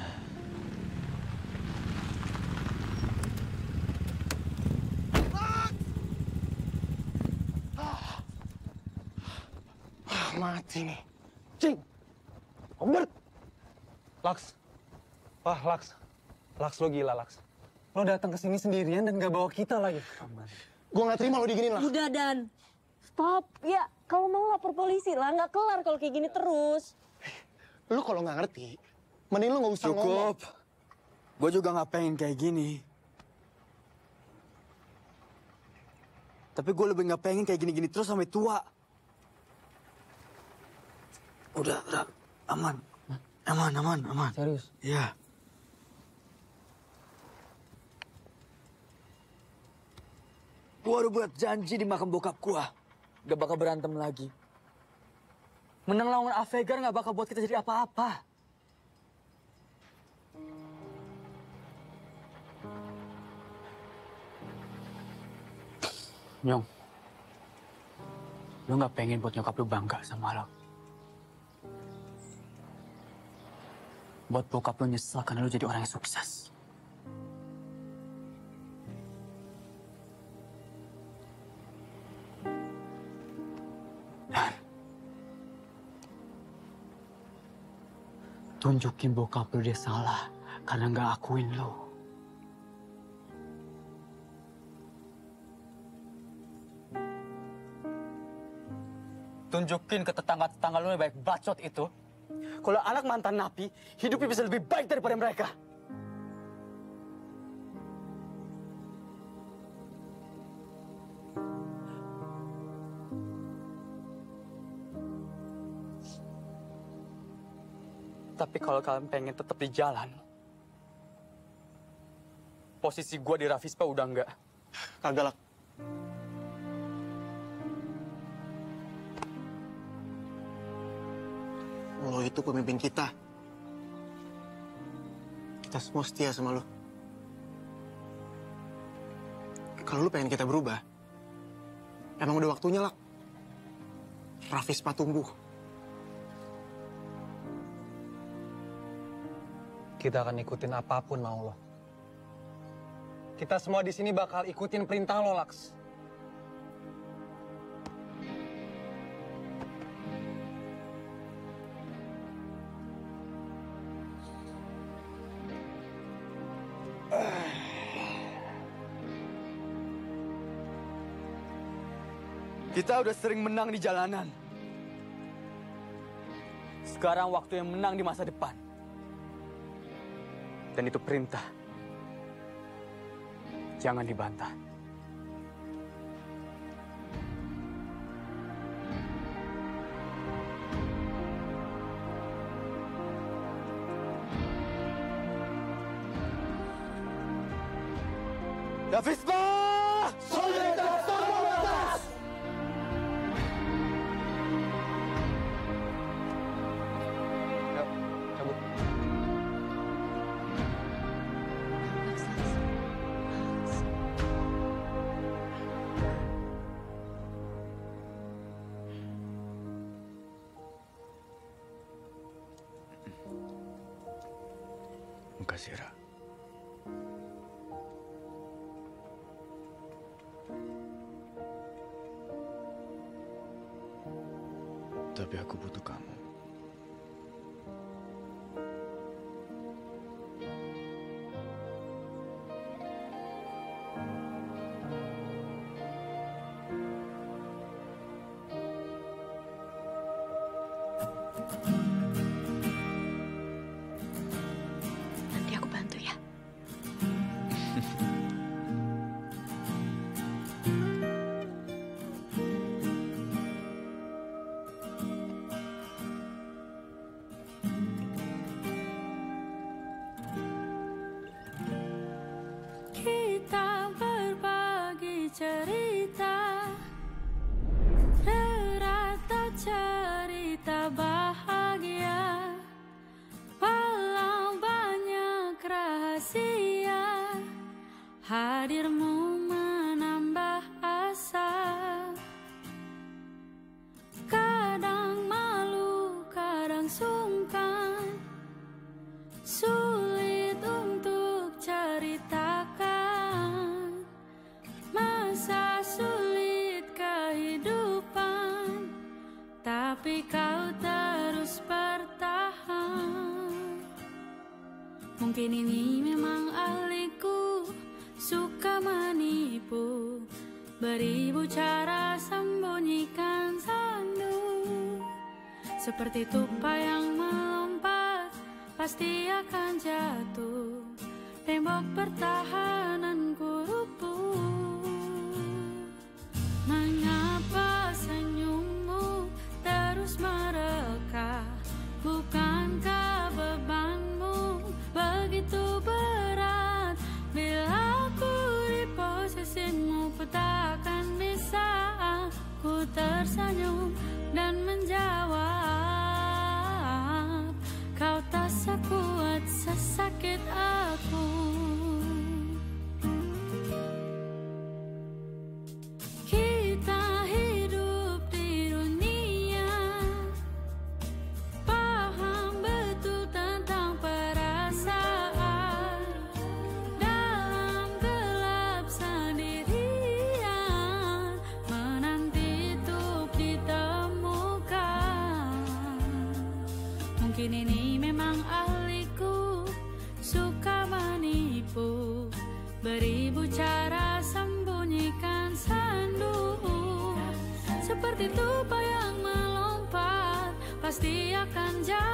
Mati nih. Cing! Robert! Laks. Wah, Laks. Laks, lo gila, Laks. Lo datang ke sini sendirian dan gak bawa kita lagi. Gue gak terima lo diginin, Laks. Udah, Dan. Stop. Ya, kalau mau lapor polisi lah. Nggak kelar kalau kayak gini terus. Lo kalau nggak ngerti, mending lo nggak usah ngomong. Cukup. Gue juga nggak pengen kayak gini. Tapi gue lebih nggak pengen kayak gini-gini terus sampai tua. Udah, aman. Aman. Serius? Iya. Gua udah buat janji di makam bokap gua. Gak bakal berantem lagi. Menang lawan Avegar gak bakal buat kita jadi apa-apa. Nyong, lu gak pengen buat nyokap lu bangga sama lo. Buat bokap lu nyesel karena lu jadi orang yang sukses. Dan Tunjukin bokap lu dia salah karena nggak akuin lu. Tunjukin ke tetangga-tetangga lu yang baik bacot itu, kalau anak mantan napi hidupnya bisa lebih baik daripada mereka. Tapi kalau kalian pengen tetap di jalan, posisi gua di Rafispa udah enggak. Kagak lah. Lo itu pemimpin kita. Kita semua setia sama lo. Kalau lo pengen kita berubah, emang udah waktunya lah. Rafispa tumbuh. Kita akan ikutin apapun mau lo. Kita semua di sini bakal ikutin perintah lo, Laks. Kita udah sering menang di jalanan. Sekarang waktu yang menang di masa depan. Dan itu perintah. Jangan dibantah. Rafispa! Solidaritas tanpa batas! Makasih, Ra. Tapi aku butuh kamu. Nanti aku bantu ya. Kita berbagi cerita, derata cerita bahagia, walau banyak rahasia, hadirmu menambah asa. Kadang malu, kadang sungkan, sulit untuk ceritakan masa sulit kehidupan, tapi kau terus bertahan. Mungkin ini memang ahliku, suka menipu, beribu cara sembunyikan sandu. Seperti tupai yang melompat, pasti akan jatuh, tembok pertahananku rubuh. Mengapa senyummu terus mereka? Bukankah bebanmu begitu berat? Bila aku di posisimu, ku takkan bisa. Ku tersenyum dan menjawab, kau tak sekuat sesakit aku. Yakin ini memang ahliku, suka menipu, beribu cara sembunyikan sandu. Seperti tupai yang melompat, pasti akan jatuh.